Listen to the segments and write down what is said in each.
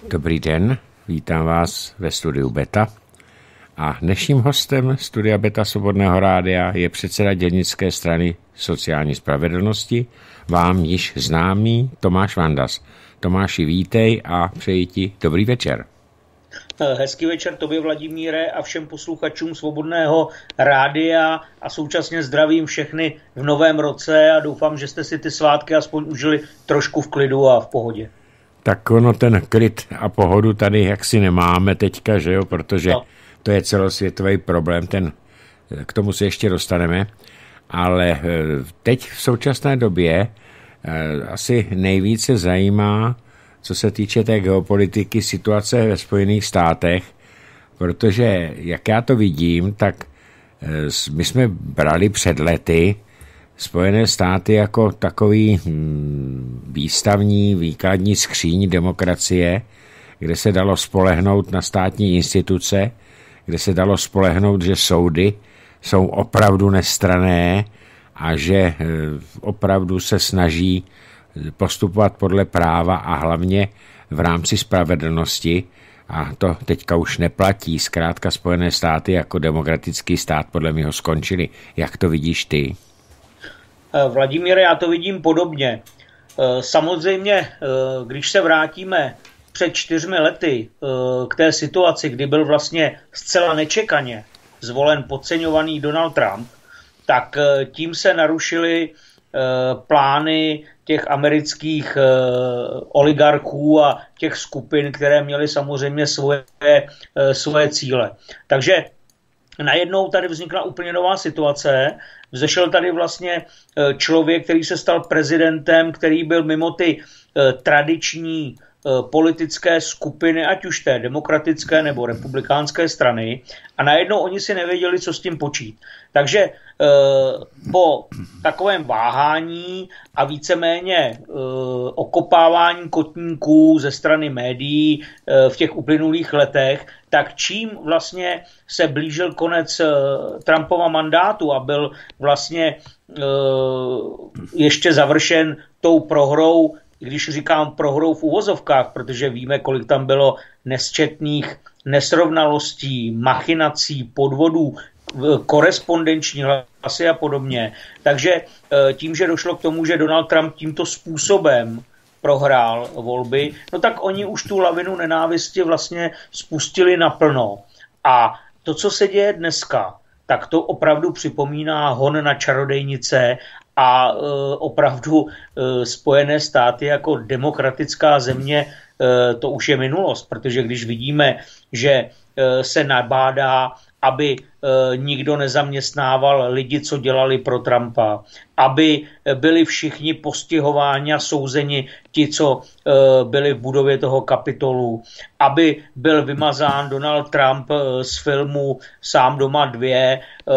Dobrý den, vítám vás ve studiu Beta a dnešním hostem studia Beta Svobodného rádia je předseda dělnické strany sociální spravedlnosti, vám již známý Tomáš Vandas. Tomáši, vítej a přeji ti dobrý večer. Hezký večer tobě, Vladimíre, a všem posluchačům Svobodného rádia a současně zdravím všechny v novém roce a doufám, že jste si ty svátky aspoň užili trošku v klidu a v pohodě. Tak ono ten klid a pohodu tady jaksi nemáme teďka, že jo, protože to je celosvětový problém, k tomu se ještě dostaneme, ale teď v současné době asi nejvíce zajímá, co se týče té geopolitiky, situace ve Spojených státech, protože jak já to vidím, tak my jsme brali před lety Spojené státy jako takový výstavní, výkladní skříň demokracie, kde se dalo spolehnout na státní instituce, kde se dalo spolehnout, že soudy jsou opravdu nestranné a že opravdu se snaží postupovat podle práva a hlavně v rámci spravedlnosti. A to teďka už neplatí. Zkrátka Spojené státy jako demokratický stát podle mě ho skončili. Jak to vidíš ty? Vladimíre, já to vidím podobně. Samozřejmě, když se vrátíme před 4 lety k té situaci, kdy byl vlastně zcela nečekaně zvolen podceňovaný Donald Trump, tak tím se narušily plány těch amerických oligarchů a těch skupin, které měly samozřejmě svoje cíle. Takže najednou tady vznikla úplně nová situace. Vzešel tady vlastně člověk, který se stal prezidentem, který byl mimo ty tradiční politické skupiny, ať už té demokratické nebo republikánské strany, a najednou oni si nevěděli, co s tím počít. Takže po takovém váhání a víceméně okopávání kotníků ze strany médií v těch uplynulých letech, tak čím vlastně se blížil konec Trumpova mandátu a byl vlastně ještě završen tou prohrou, když říkám prohrou v uvozovkách, protože víme, kolik tam bylo nesčetných nesrovnalostí, machinací, podvodů, korespondenční hlasy a podobně. Takže tím, že došlo k tomu, že Donald Trump tímto způsobem prohrál volby, no tak oni už tu lavinu nenávisti vlastně spustili naplno. A to, co se děje dneska, tak to opravdu připomíná hon na čarodejnice a opravdu Spojené státy jako demokratická země, to už je minulost, protože když vidíme, že se nabádá, aby nikdo nezaměstnával lidi, co dělali pro Trumpa, aby byli všichni postihováni a souzeni ti, co byli v budově toho Kapitolu, aby byl vymazán Donald Trump z filmu Sám doma 2,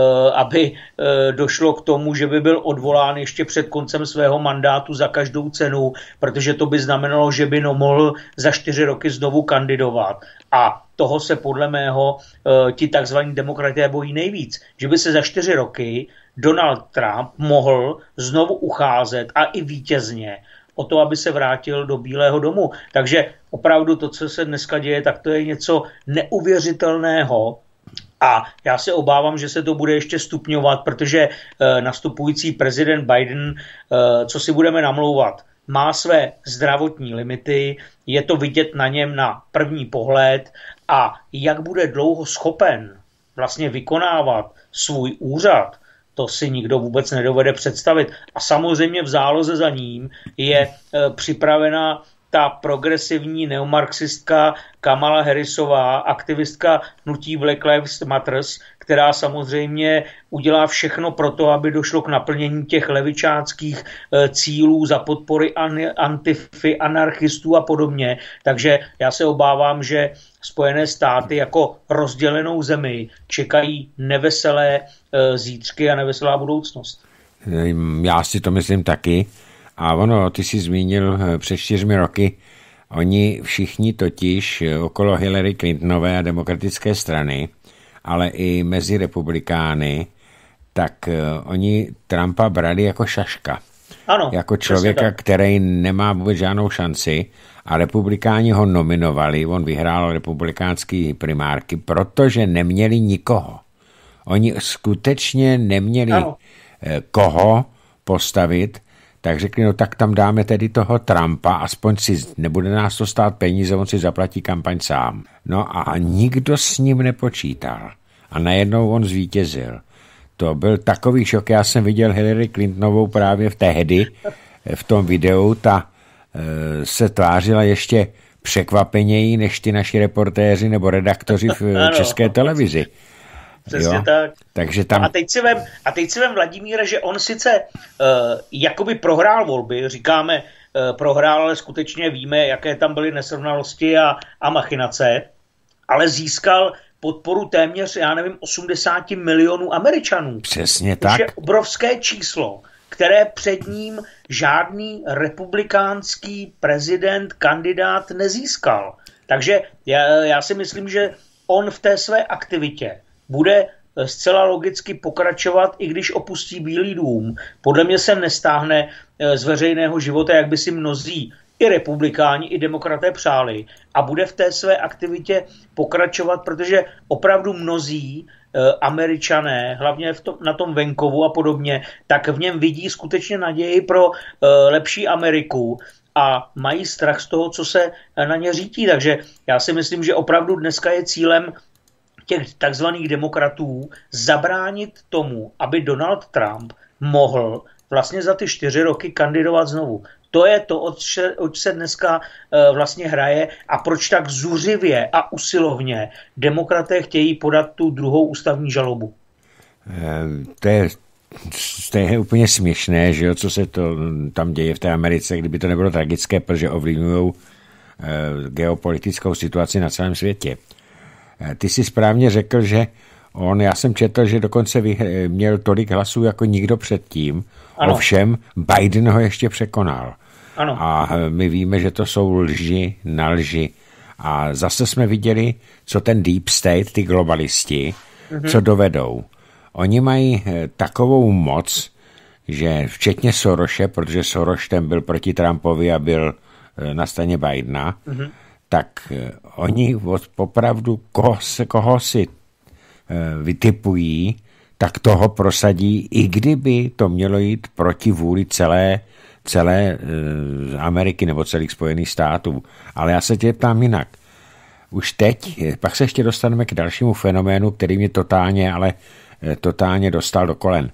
aby došlo k tomu, že by byl odvolán ještě před koncem svého mandátu za každou cenu, protože to by znamenalo, že by mohl za 4 roky znovu kandidovat. A toho se podle mého ti takzvaní demokraté bojí nejvíc, že by se za 4 roky Donald Trump mohl znovu ucházet a i vítězně o to, aby se vrátil do Bílého domu. Takže opravdu to, co se dneska děje, tak to je něco neuvěřitelného. A já se obávám, že se to bude ještě stupňovat, protože nastupující prezident Biden, co si budeme namlouvat, má své zdravotní limity, je to vidět na něm na první pohled a jak bude dlouho schopen vlastně vykonávat svůj úřad, to si nikdo vůbec nedovede představit. A samozřejmě v záloze za ním je připravena ta progresivní neomarxistka Kamala Harrisová, aktivistka hnutí Black Lives Matter, která samozřejmě udělá všechno pro to, aby došlo k naplnění těch levičáckých cílů za podpory antify, anarchistů a podobně. Takže já se obávám, že Spojené státy jako rozdělenou zemi čekají neveselé zítřky a neveselá budoucnost. Já si to myslím taky. A ono, ty jsi zmínil před 4 roky, oni všichni totiž okolo Hillary Clintonové a demokratické strany, ale i mezi republikány, tak oni Trumpa brali jako šaška. Ano, jako člověka, který nemá vůbec žádnou šanci a republikáni ho nominovali, on vyhrál republikánský primárky, protože neměli nikoho. Oni skutečně neměli koho postavit, tak řekli, no tak tam dáme tedy toho Trumpa, aspoň si nebude nás to stát peníze, on si zaplatí kampaň sám. No a nikdo s ním nepočítal. A najednou on zvítězil. To byl takový šok, já jsem viděl Hillary Clintonovou právě tehdy, v tom videu, ta se tvářila ještě překvapeněji než ty naši reportéři nebo redaktoři v České televizi. Přesně tak. Takže tam... A teď si vem, Vladimíre, že on sice jakoby prohrál volby, říkáme prohrál, ale skutečně víme, jaké tam byly nesrovnalosti a machinace, ale získal podporu téměř, 80 milionů Američanů. Přesně tak. To je obrovské číslo, které před ním žádný republikánský prezident, kandidát nezískal. Takže já si myslím, že on v té své aktivitě bude zcela logicky pokračovat, i když opustí Bílý dům. Podle mě se nestáhne z veřejného života, jak by si mnozí i republikáni, i demokraté přáli, a bude v té své aktivitě pokračovat, protože opravdu mnozí Američané, hlavně na tom venkovu a podobně, tak v něm vidí skutečně naději pro lepší Ameriku a mají strach z toho, co se na ně řítí. Takže já si myslím, že opravdu dneska je cílem těch takzvaných demokratů zabránit tomu, aby Donald Trump mohl vlastně za ty 4 roky kandidovat znovu. To je to, oč se dneska vlastně hraje a proč tak zuřivě a usilovně demokraté chtějí podat tu druhou ústavní žalobu. To je úplně směšné, že jo, co se to tam děje v té Americe, kdyby to nebylo tragické, protože ovlivňují geopolitickou situaci na celém světě. Ty jsi správně řekl, že já jsem četl, že dokonce měl tolik hlasů jako nikdo předtím, ovšem Biden ho ještě překonal. Ano. A my víme, že to jsou lži na lži. A zase jsme viděli, co ten deep state, ty globalisti, co dovedou. Oni mají takovou moc, že včetně Soroše, protože Soros ten byl proti Trumpovi a byl na straně Bidena, tak oni opravdu koho si vytipují, tak toho prosadí, i kdyby to mělo jít proti vůli celé Ameriky nebo celých Spojených států. Ale já se tě ptám jinak. Už teď, pak se ještě dostaneme k dalšímu fenoménu, který mě totálně dostal do kolen.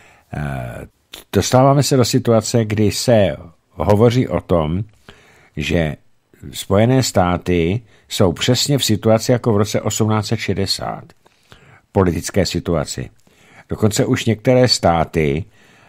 Dostáváme se do situace, kdy se hovoří o tom, že Spojené státy jsou přesně v situaci jako v roce 1860. Politické situaci. Dokonce už některé státy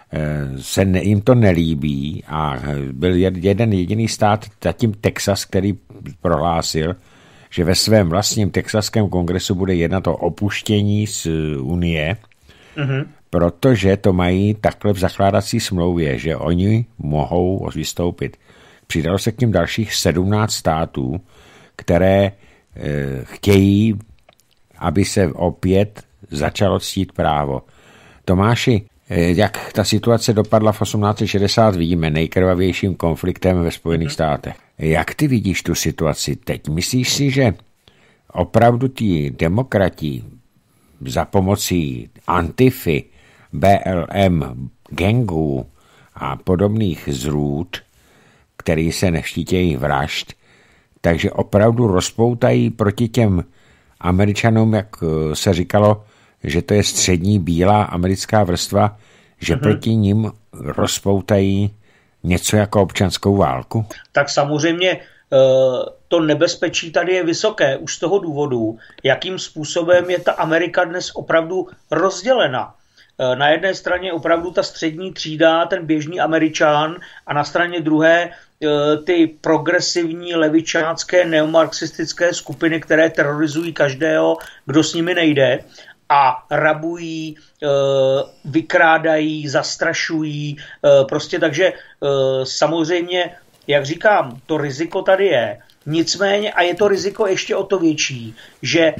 jim to nelíbí a byl jeden jediný stát, zatím Texas, který prohlásil, že ve svém vlastním texaském kongresu bude jednat o opuštění z Unie, protože to mají takhle v zakládací smlouvě, že oni mohou vystoupit. Přidalo se k ním dalších 17 států, které chtějí, aby se opět začalo ctít právo. Tomáši, jak ta situace dopadla v 1860, vidíme nejkrvavějším konfliktem ve Spojených státech. Jak ty vidíš tu situaci teď? Myslíš si, že opravdu ti demokrati za pomocí Antify, BLM, gangů a podobných zrůd, který se neštítějí vražd, takže opravdu rozpoutají proti těm Američanům, jak se říkalo, že to je střední bílá americká vrstva, že proti nim rozpoutají něco jako občanskou válku? Tak samozřejmě to nebezpečí tady je vysoké už z toho důvodu, jakým způsobem je ta Amerika dnes opravdu rozdělena. Na jedné straně opravdu ta střední třída, ten běžný Američan, a na straně druhé ty progresivní levičácké neomarxistické skupiny, které terorizují každého, kdo s nimi nejde, a rabují, vykrádají, zastrašují, prostě takže samozřejmě, jak říkám, to riziko tady je. Nicméně, a je to riziko ještě o to větší, že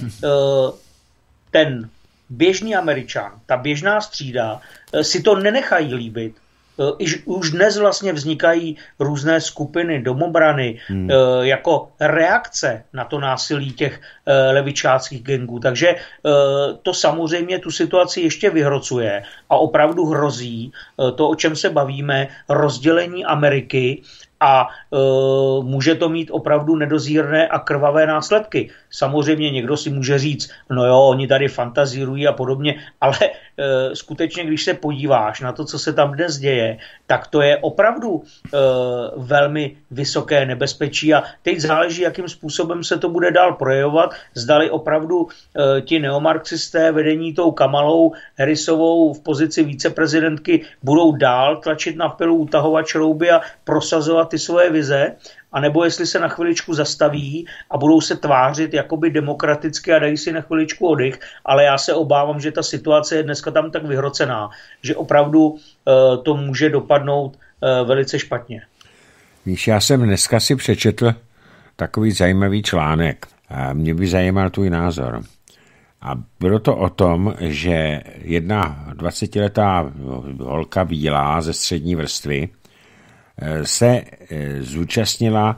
ten běžný Američan, ta běžná střída, si to nenechají líbit, už dnes vlastně vznikají různé skupiny domobrany jako reakce na to násilí těch levičáckých gangů. Takže to samozřejmě tu situaci ještě vyhrocuje a opravdu hrozí to, o čem se bavíme, rozdělení Ameriky a může to mít opravdu nedozírné a krvavé následky. Samozřejmě někdo si může říct, no jo, oni tady fantazírují a podobně, ale skutečně, když se podíváš na to, co se tam dnes děje, tak to je opravdu velmi vysoké nebezpečí a teď záleží, jakým způsobem se to bude dál projevovat, zdali opravdu ti neomarxisté vedení tou Kamalou Harrisovou v pozici viceprezidentky budou dál tlačit na pilu, utahovat šrouby a prosazovat ty svoje vize, anebo jestli se na chviličku zastaví a budou se tvářit jakoby demokraticky a dají si na chviličku oddych, ale já se obávám, že ta situace je dneska tam tak vyhrocená, že opravdu to může dopadnout velice špatně. Víš, já jsem dneska si přečetl takový zajímavý článek a mě by zajímal tvůj názor. A bylo to o tom, že jedna 20letá holka bílá ze střední vrstvy se zúčastnila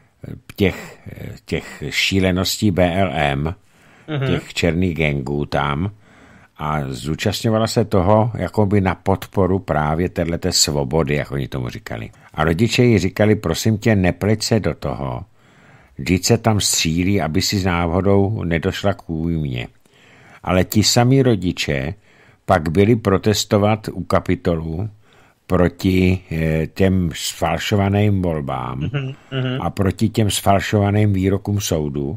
těch šíleností BLM, těch černých gangů tam a zúčastňovala se toho jakoby na podporu právě téhleté svobody, jak oni tomu říkali. A rodiče jí říkali, prosím tě, nepleť se do toho, vždyť se tam střílí, aby si s náhodou nedošla k újmě. Ale ti samí rodiče pak byli protestovat u Kapitolu proti těm sfalšovaným volbám a proti těm sfalšovaným výrokům soudu.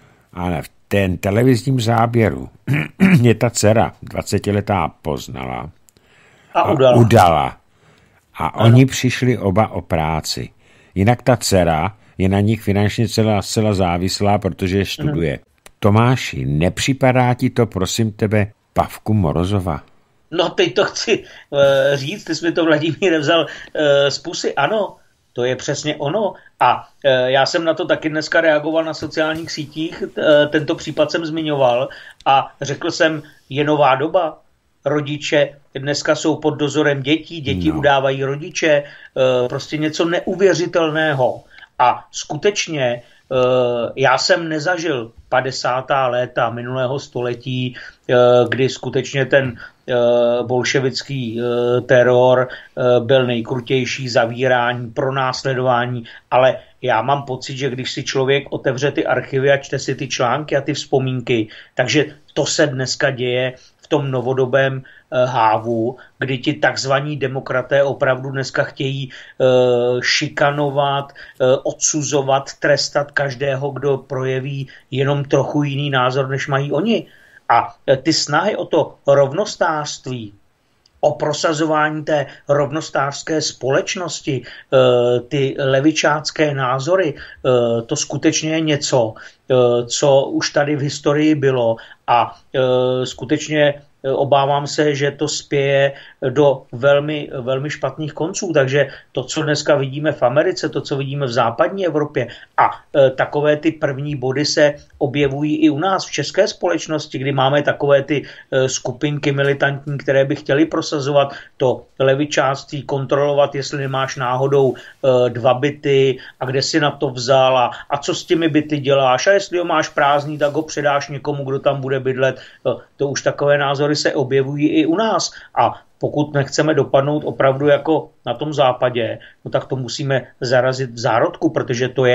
A v ten televizním záběru mě ta dcera 20letá poznala a udala. A oni přišli oba o práci. Jinak ta dcera je na nich finančně zcela závislá, protože je studuje. Tomáši, nepřipadá ti to, prosím tebe, Pavku Morozova? No teď to chci říct, ty jsi mi to, Vladimíre, vzal z pusy. Ano, to je přesně ono. A já jsem na to taky dneska reagoval na sociálních sítích, tento případ jsem zmiňoval a řekl jsem, je nová doba. Rodiče dneska jsou pod dozorem děti udávají rodiče, prostě něco neuvěřitelného. A skutečně já jsem nezažil 50. léta minulého století, kdy skutečně ten bolševický teror byl nejkrutější, zavírání, pronásledování, ale já mám pocit, že když si člověk otevře ty archivy a čte si ty články a ty vzpomínky, takže to se dneska děje v tom novodobém hávu, kdy ti takzvaní demokraté opravdu dneska chtějí šikanovat, odsuzovat, trestat každého, kdo projeví jenom trochu jiný názor, než mají oni. A ty snahy o to rovnostářství, o prosazování té rovnostářské společnosti, ty levičácké názory, to skutečně je něco, co už tady v historii bylo a skutečně obávám se, že to spěje do velmi, velmi špatných konců. Takže to, co dneska vidíme v Americe, to, co vidíme v západní Evropě a takové ty první body se objevují i u nás v české společnosti, kdy máme takové ty skupinky militantní, které by chtěly prosazovat to levičáctví, kontrolovat, jestli nemáš náhodou 2 byty a kde si na to vzal a co s těmi byty děláš a jestli ho máš prázdný, tak ho předáš někomu, kdo tam bude bydlet. To už takové názory se objevují i u nás a pokud nechceme dopadnout opravdu jako na tom západě, no tak to musíme zarazit v zárodku, protože to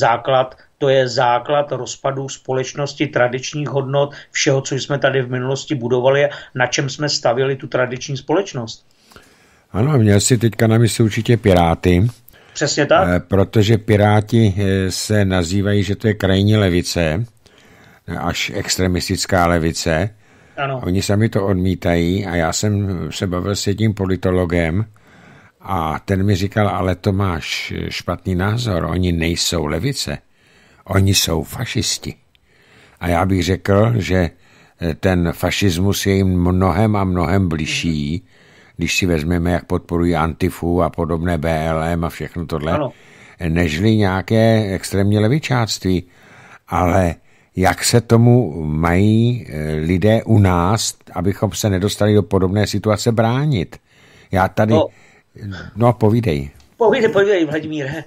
je základ rozpadu společnosti, tradičních hodnot, všeho, co jsme tady v minulosti budovali, na čem jsme stavěli tu tradiční společnost. Ano, měl jsi teďka na mysli určitě Piráty. Přesně tak. Protože Piráti se nazývají, že to je krajní levice, až extremistická levice. Ano. Oni sami to odmítají a já jsem se bavil s jedním politologem a ten mi říkal, ale to máš špatný názor, oni nejsou levice, oni jsou fašisti. A já bych řekl, že ten fašismus je jim mnohem a mnohem bližší, když si vezmeme, jak podporují Antifu a podobné BLM a všechno tohle, ano, nežli nějaké extrémní levičáctví. Ale jak se tomu mají lidé u nás, abychom se nedostali do podobné situace, bránit? Já tady No, povídej. Povídej, Vladimíre.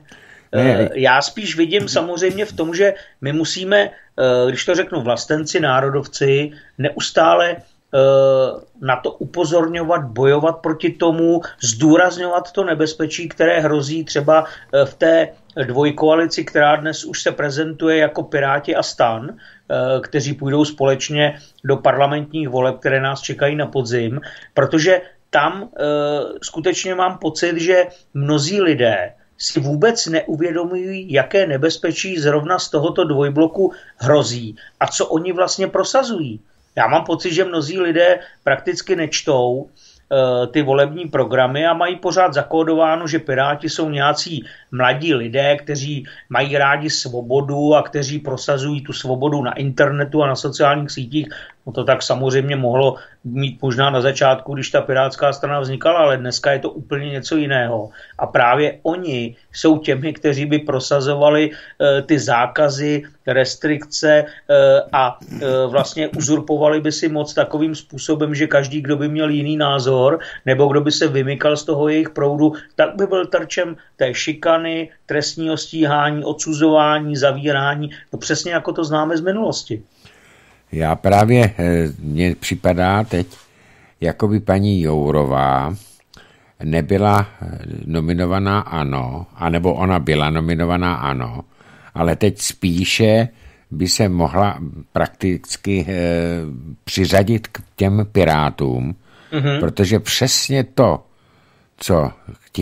Já spíš vidím samozřejmě v tom, že my musíme, když to řeknu vlastenci, národovci, neustále na to upozorňovat, bojovat proti tomu, zdůrazňovat to nebezpečí, které hrozí třeba v té dvojkoalici, která dnes už se prezentuje jako Piráti a STAN, kteří půjdou společně do parlamentních voleb, které nás čekají na podzim, protože tam skutečně mám pocit, že mnozí lidé si vůbec neuvědomují, jaké nebezpečí zrovna z tohoto dvojbloku hrozí a co oni vlastně prosazují. Já mám pocit, že mnozí lidé prakticky nečtou ty volební programy a mají pořád zakódováno, že Piráti jsou nějací mladí lidé, kteří mají rádi svobodu a kteří prosazují tu svobodu na internetu a na sociálních sítích. No to tak samozřejmě mohlo mít možná na začátku, když ta pirátská strana vznikala, ale dneska je to úplně něco jiného. A právě oni jsou těmi, kteří by prosazovali ty zákazy, restrikce a vlastně uzurpovali by si moc takovým způsobem, že každý, kdo by měl jiný názor nebo kdo by se vymykal z toho jejich proudu, tak by byl terčem té šikany, trestního stíhání, odsuzování, zavírání, no přesně jako to známe z minulosti. Já právě, mně připadá teď, jako by paní Jourová nebyla nominovaná ANO, anebo ona byla nominovaná ANO, ale teď spíše by se mohla prakticky přiřadit k těm Pirátům, protože přesně to, co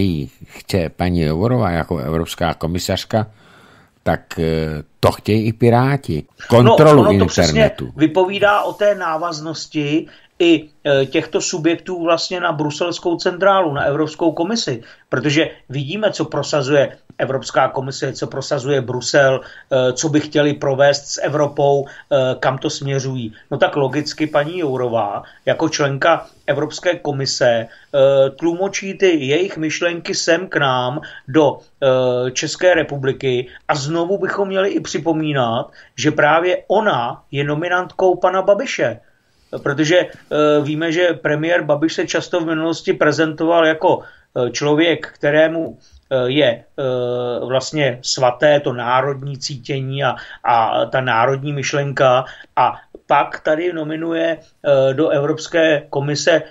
chce paní Jourová jako evropská komisařka, tak to chtějí i Piráti. Kontrolu ono to internetu. Vypovídá o té návaznosti i těchto subjektů vlastně na bruselskou centrálu, na Evropskou komisi, protože vidíme, co prosazuje Evropská komise, co prosazuje Brusel, co by chtěli provést s Evropou, kam to směřují. No tak logicky paní Jourová jako členka Evropské komise tlumočí ty jejich myšlenky sem k nám do České republiky a znovu bychom měli i připomínat, že právě ona je nominantkou pana Babiše. Protože víme, že premiér Babiš se často v minulosti prezentoval jako člověk, kterému je vlastně svaté to národní cítění a ta národní myšlenka a pak tady nominuje do Evropské komise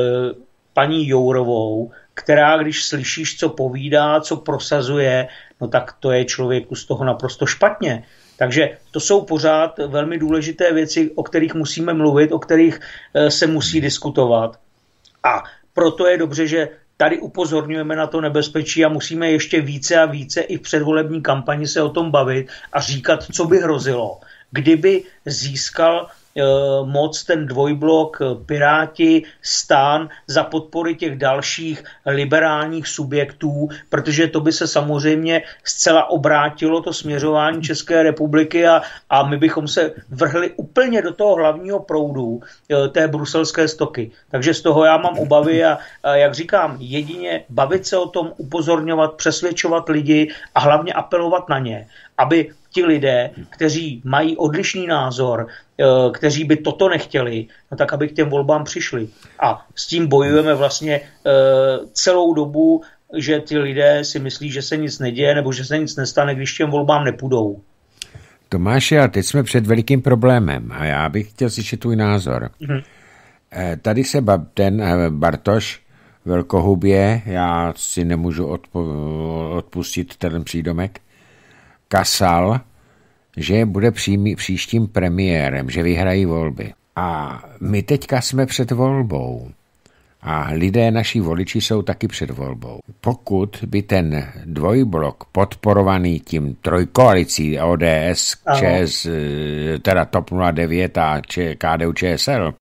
paní Jourovou, která, když slyšíš, co povídá, co prosazuje, no tak to je člověku z toho naprosto špatně. Takže to jsou pořád velmi důležité věci, o kterých musíme mluvit, o kterých se musí diskutovat. A proto je dobře, že tady upozorňujeme na to nebezpečí a musíme ještě více a více i v předvolební kampani se o tom bavit a říkat, co by hrozilo, kdyby získal moc ten dvojblok Piráti, STAN za podpory těch dalších liberálních subjektů, protože to by se samozřejmě zcela obrátilo to směřování České republiky a my bychom se vrhli úplně do toho hlavního proudu té bruselské stoky. Takže z toho já mám obavy a jak říkám, jedině bavit se o tom, upozorňovat, přesvědčovat lidi a hlavně apelovat na ně, aby ti lidé, kteří mají odlišný názor, kteří by toto nechtěli, no tak aby k těm volbám přišli. A s tím bojujeme vlastně celou dobu, že ty lidé si myslí, že se nic neděje nebo že se nic nestane, když těm volbám nepůjdou. Tomáši, a teď jsme před velikým problémem a já bych chtěl slyšet tvůj názor. Tady se ten Bartoš velkohubě, já si nemůžu odpustit ten přídomek, kasal, že bude příštím premiérem, že vyhrají volby. A my teďka jsme před volbou. A lidé, naši voliči, jsou taky před volbou. Pokud by ten dvojblok podporovaný tím trojkoalicí ODS, ČS, teda TOP 09 a KDU ČSL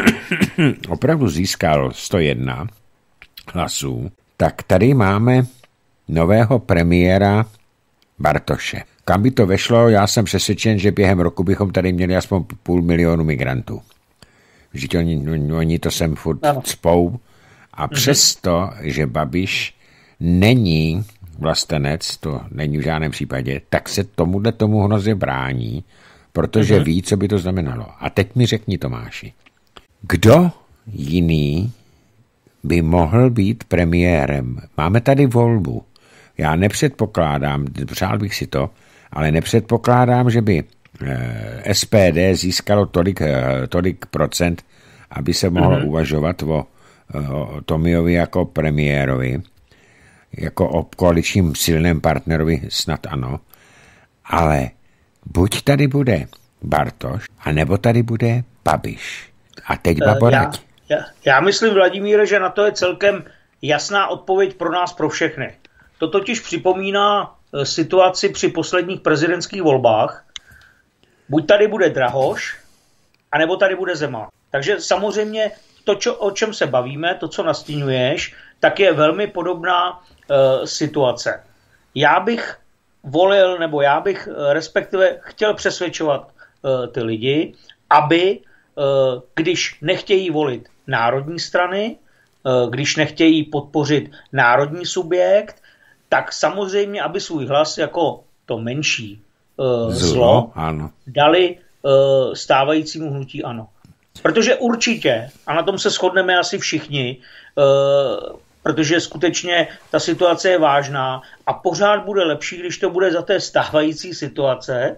opravdu získal 101 hlasů, tak tady máme nového premiéra Bartoše. Kam by to vešlo, já jsem přesvědčen, že během roku bychom tady měli aspoň 500 000 migrantů. Vždyť oni to sem furt cpou. A přesto, že Babiš není vlastenec, to není v žádném případě, tak se tomu hrozně brání, protože ví, co by to znamenalo. A teď mi řekni, Tomáši, kdo jiný by mohl být premiérem. Máme tady volbu. Já nepředpokládám, přál bych si to, ale nepředpokládám, že by SPD získalo tolik procent, aby se mohlo uvažovat o Tomiovi jako premiérovi, jako o koaličním silném partnerovi snad ano, ale buď tady bude Bartoš, anebo tady bude Babiš. A teď Baborať. Já myslím, Vladimíre, že na to je celkem jasná odpověď pro nás, pro všechny. To totiž připomíná situaci při posledních prezidentských volbách. Buď tady bude Drahoš, anebo tady bude Zeman. Takže samozřejmě to, o čem se bavíme, to, co nastíňuješ, tak je velmi podobná situace. Já bych volil, nebo já bych respektive chtěl přesvědčovat ty lidi, aby, když nechtějí volit národní strany, když nechtějí podpořit národní subjekt, tak samozřejmě, aby svůj hlas jako to menší zlo ano, dali stávajícímu hnutí ANO. Protože určitě, a na tom se shodneme asi všichni, protože skutečně ta situace je vážná a pořád bude lepší, když to bude za té stávající situace.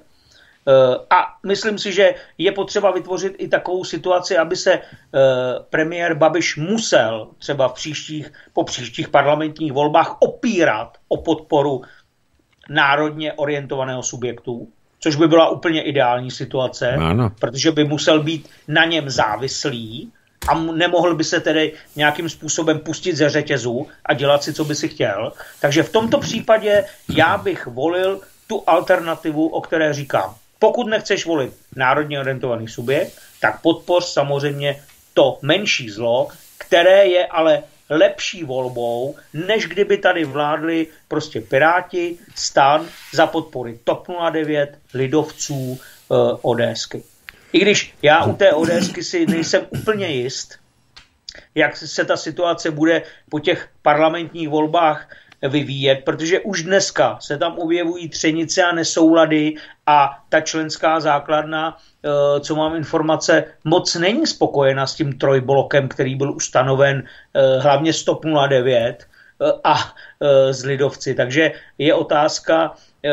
A myslím si, že je potřeba vytvořit i takovou situaci, aby se premiér Babiš musel třeba po příštích parlamentních volbách opírat o podporu národně orientovaného subjektu, což by byla úplně ideální situace, ano, protože by musel být na něm závislý a nemohl by se tedy nějakým způsobem pustit ze řetězu a dělat si, co by si chtěl. Takže v tomto případě já bych volil tu alternativu, o které říkám. Pokud nechceš volit národně orientovaný subjekt, tak podpoř samozřejmě to menší zlo, které je ale lepší volbou, než kdyby tady vládli prostě Piráti, STAN za podpory TOP 09, lidovců, ODSky. I když já u té ODSky si nejsem úplně jist, jak se ta situace bude po těch parlamentních volbách vyvíjet, protože už dneska se tam objevují třenice a nesoulady a ta členská základna, co mám informace, moc není spokojena s tím trojblokem, který byl ustanoven hlavně z TOP 09 a z lidovci. Takže je otázka,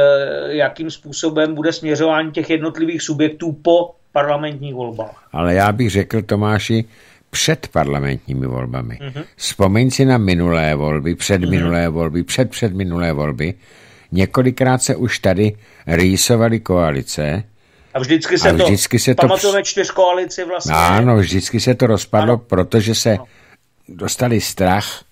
jakým způsobem bude směřování těch jednotlivých subjektů po parlamentních volbách. Ale já bych řekl, Tomáši, před parlamentními volbami. Vzpomeň si na minulé volby, předminulé volby, předminulé volby. Několikrát se už tady rýsovaly koalice. A vždycky se to pamatujeme čtyřkoalici vlastně. Ano, vždycky se to rozpadlo, protože se dostali strach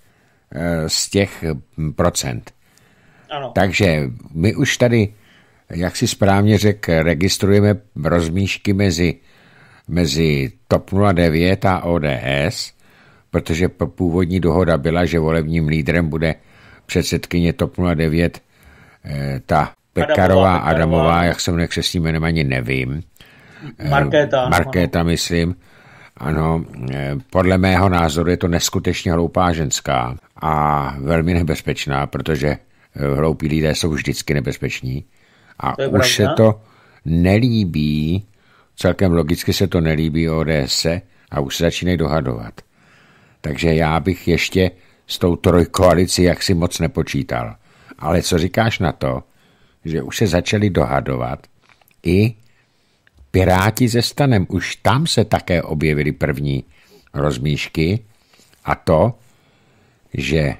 z těch procent. Ano. Takže my už tady, jak si správně řekl, registrujeme rozmíšky mezi TOP 09 a ODS, protože původní dohoda byla, že volebním lídrem bude předsedkyně TOP 09 ta Pekarová Adamová, jak se mne křestním jménem ani nevím. Markéta, myslím. Ano, podle mého názoru je to neskutečně hloupá ženská a velmi nebezpečná, protože hloupí lidé jsou vždycky nebezpeční. A už se to nelíbí, celkem logicky se to nelíbí ODS a už se začínají dohadovat. Takže já bych ještě s tou trojkoalicí jaksi moc nepočítal. Ale co říkáš na to, že už se začali dohadovat i Piráti se STANem, už tam se také objevily první rozmíšky a to, že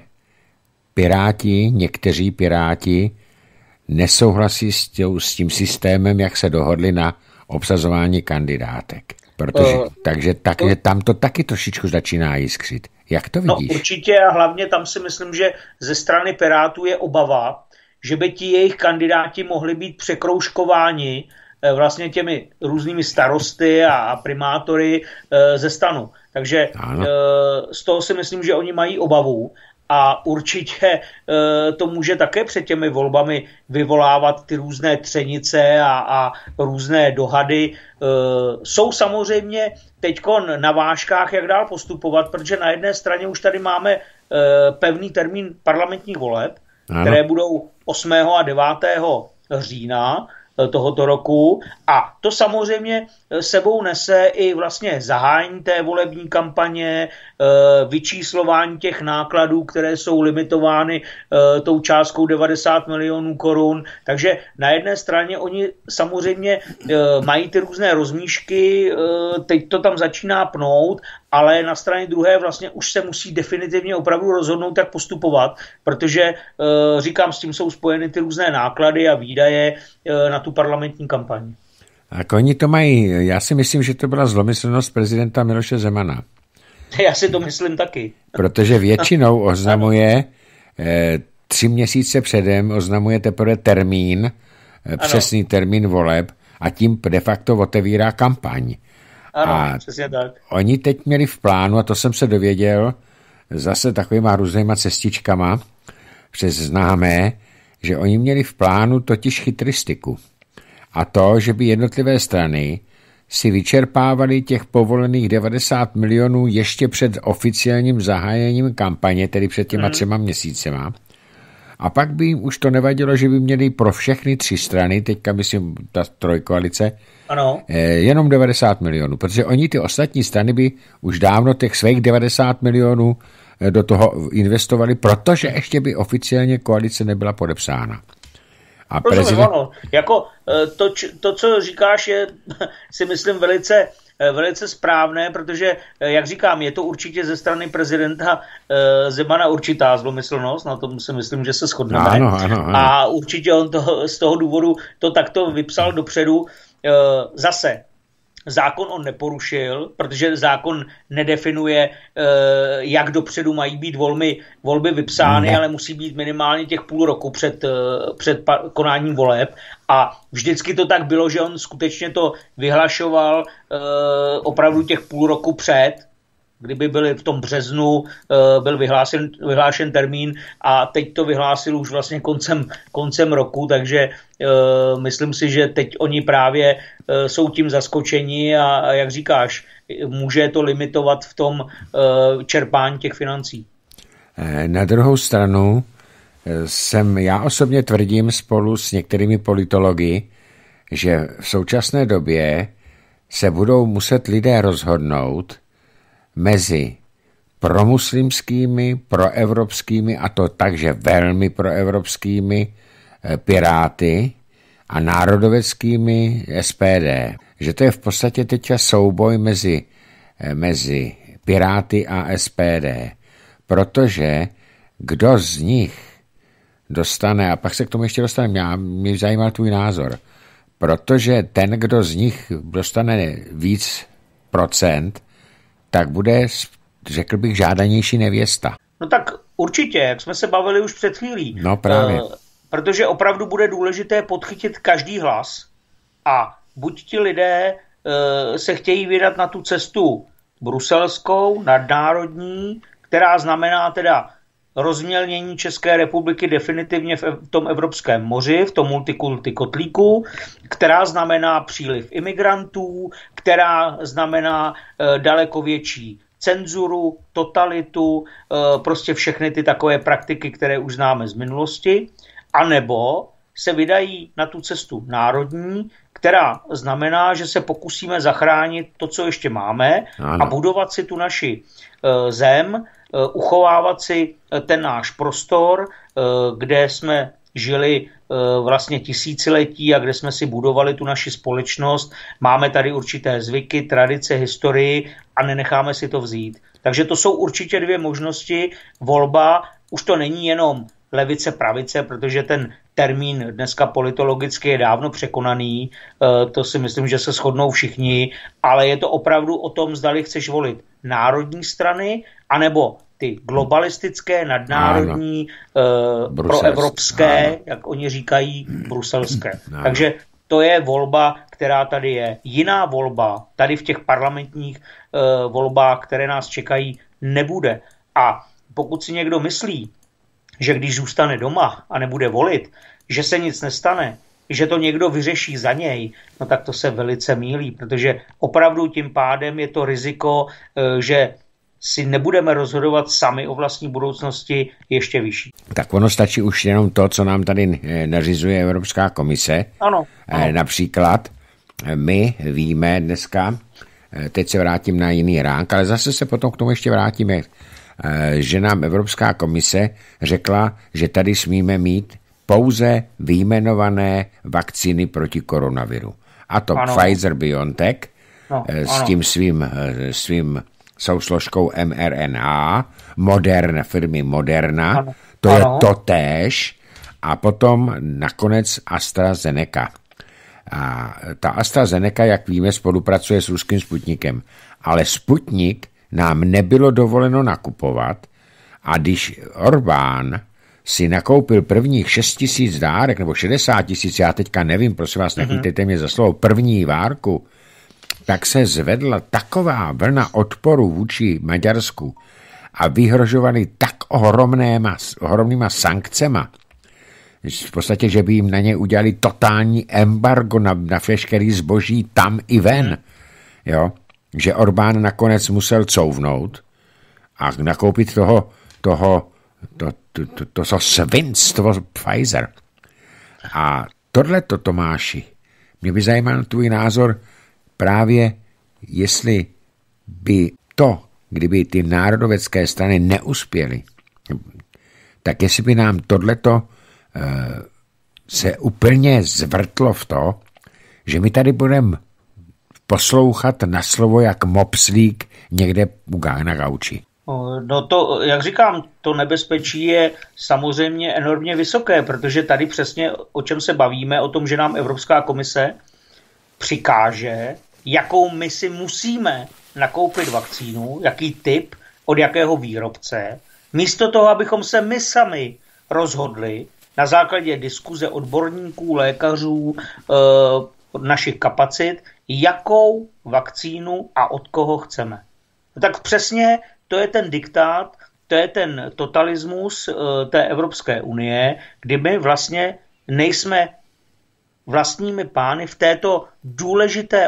někteří Piráti nesouhlasí s tím systémem, jak se dohodli na obsazování kandidátek. Takže tam to taky trošičku začíná jiskřit. Jak to vidíš? No určitě a hlavně tam si myslím, že ze strany Pirátů je obava, že by ti jejich kandidáti mohli být překroužkováni vlastně těmi různými starosty a primátory ze STANu. Takže z toho si myslím, že oni mají obavu a určitě to může také před těmi volbami vyvolávat ty různé třenice a různé dohady. Jsou samozřejmě teďko na vážkách, jak dál postupovat, protože na jedné straně už tady máme pevný termín parlamentních voleb, které budou 8. a 9. října tohoto roku a to samozřejmě sebou nese i vlastně zahájení té volební kampaně, vyčíslování těch nákladů, které jsou limitovány tou částkou 90 milionů korun. Takže na jedné straně oni samozřejmě mají ty různé rozmíšky, teď to tam začíná pnout, ale na straně druhé vlastně už se musí definitivně opravdu rozhodnout, jak postupovat, protože říkám, s tím jsou spojeny ty různé náklady a výdaje na tu parlamentní kampaň. A oni to mají, já si myslím, že to byla zlomyslnost prezidenta Miloše Zemana. Já si to myslím taky. Protože většinou oznamuje 3 měsíce předem, oznamuje teprve termín, přesný termín voleb a tím de facto otevírá kampaň. Ano, přesně tak. Oni teď měli v plánu, a to jsem se dověděl, zase takovýma různýma cestičkama přes známé, že oni měli v plánu totiž chytristiku. A to, že by jednotlivé strany si vyčerpávali těch povolených 90 milionů ještě před oficiálním zahájením kampaně, tedy před těma 3 měsícema. A pak by jim už to nevadilo, že by měli pro všechny 3 strany, teďka myslím ta trojkoalice, jenom 90 milionů, protože oni ty ostatní strany by už dávno těch svých 90 milionů do toho investovali, protože ještě by oficiálně koalice nebyla podepsána. A prezident... Jako to, co říkáš, je si myslím velice správné, protože, jak říkám, je to určitě ze strany prezidenta Zemana určitá zlomyslnost, na tom si myslím, že se shodneme. Ano. A určitě on z toho důvodu to takto vypsal dopředu. Zase, zákon on neporušil, protože zákon nedefinuje, jak dopředu mají být volby vypsány, ale musí být minimálně těch půl roku před konáním voleb. A vždycky to tak bylo, že on skutečně to vyhlašoval opravdu těch půl roku před, kdyby byli v tom březnu, byl vyhlášen termín a teď to vyhlásil už vlastně koncem roku, takže myslím si, že teď oni právě jsou tím zaskočeni a jak říkáš, může to limitovat v tom čerpání těch financí. Na druhou stranu já osobně tvrdím spolu s některými politology, že v současné době se budou muset lidé rozhodnout mezi promuslimskými, proevropskými, a to takže velmi proevropskými Piráty a národoveckými SPD. Že to je v podstatě teďka souboj mezi Piráty a SPD. Protože kdo z nich dostane, a pak se k tomu ještě dostaneme, mě zajímal tvůj názor, protože ten, kdo z nich dostane víc procent, tak bude, řekl bych, žádanější nevěsta. No tak určitě, jak jsme se bavili už před chvílí. No právě. Protože opravdu bude důležité podchytit každý hlas a buď ti lidé se chtějí vydat na tu cestu bruselskou, nadnárodní, která znamená teda rozmělnění České republiky definitivně v tom Evropském moři, v tom multikulti kotlíku, která znamená příliv imigrantů, která znamená daleko větší cenzuru, totalitu, prostě všechny ty takové praktiky, které už známe z minulosti, anebo se vydají na tu cestu národní, která znamená, že se pokusíme zachránit to, co ještě máme, a budovat si tu naši zem, uchovávat si ten náš prostor, kde jsme žili vlastně tisíciletí a kde jsme si budovali tu naši společnost. Máme tady určité zvyky, tradice, historii a nenecháme si to vzít. Takže to jsou určitě 2 možnosti. Volba, už to není jenom levice, pravice, protože ten termín dneska politologicky je dávno překonaný, to si myslím, že se shodnou všichni, ale je to opravdu o tom, zdali chceš volit národní strany, anebo ty globalistické, nadnárodní, proevropské, jak oni říkají, bruselské. Takže to je volba, která tady je. Jiná volba tady v těch parlamentních volbách, které nás čekají, nebude. A pokud si někdo myslí, že když zůstane doma a nebude volit, že se nic nestane, že to někdo vyřeší za něj, no tak to se velice mýlí, protože opravdu tím pádem je to riziko, že si nebudeme rozhodovat sami o vlastní budoucnosti ještě vyšší. Tak ono stačí už jenom to, co nám tady nařizuje Evropská komise. Ano. Například my víme dneska, teď se vrátím na jiný ránk, ale zase se potom k tomu ještě vrátíme, že nám Evropská komise řekla, že tady smíme mít pouze vyjmenované vakcíny proti koronaviru. A to ano. Pfizer-BioNTech s tím svým sousložkou mRNA, firmy Moderna, ano. To je totéž, a potom nakonec AstraZeneca. A ta AstraZeneca, jak víme, spolupracuje s ruským Sputnikem. Ale Sputnik nám nebylo dovoleno nakupovat, a když Orbán si nakoupil prvních 6 000 dárek, nebo 60 000, já teďka nevím, prosím vás, nechytejte mě za slovo, první várku, tak se zvedla taková vlna odporu vůči Maďarsku a vyhrožovali tak ohromnýma sankcema, v podstatě, že by jim na ně udělali totální embargo na veškerý zboží tam i ven. Jo? Že Orbán nakonec musel couvnout a nakoupit toho svinstvo Pfizer. A tohleto, Tomáši, mě by zajímal tvůj názor právě, jestli by kdyby ty národovecké strany neuspěly, tak jestli by nám tohleto se úplně zvrtlo v to, že my tady budeme poslouchat na slovo jak mopslík někde na gauči. No to, jak říkám, to nebezpečí je samozřejmě enormně vysoké, protože tady přesně o čem se bavíme, o tom, že nám Evropská komise přikáže, jakou my si musíme nakoupit vakcínu, jaký typ, od jakého výrobce, místo toho, abychom se my sami rozhodli na základě diskuze odborníků, lékařů, našich kapacit, jakou vakcínu a od koho chceme. Tak přesně to je ten diktát, to je ten totalismus té Evropské unie, kdy my vlastně nejsme vlastními pány v této důležité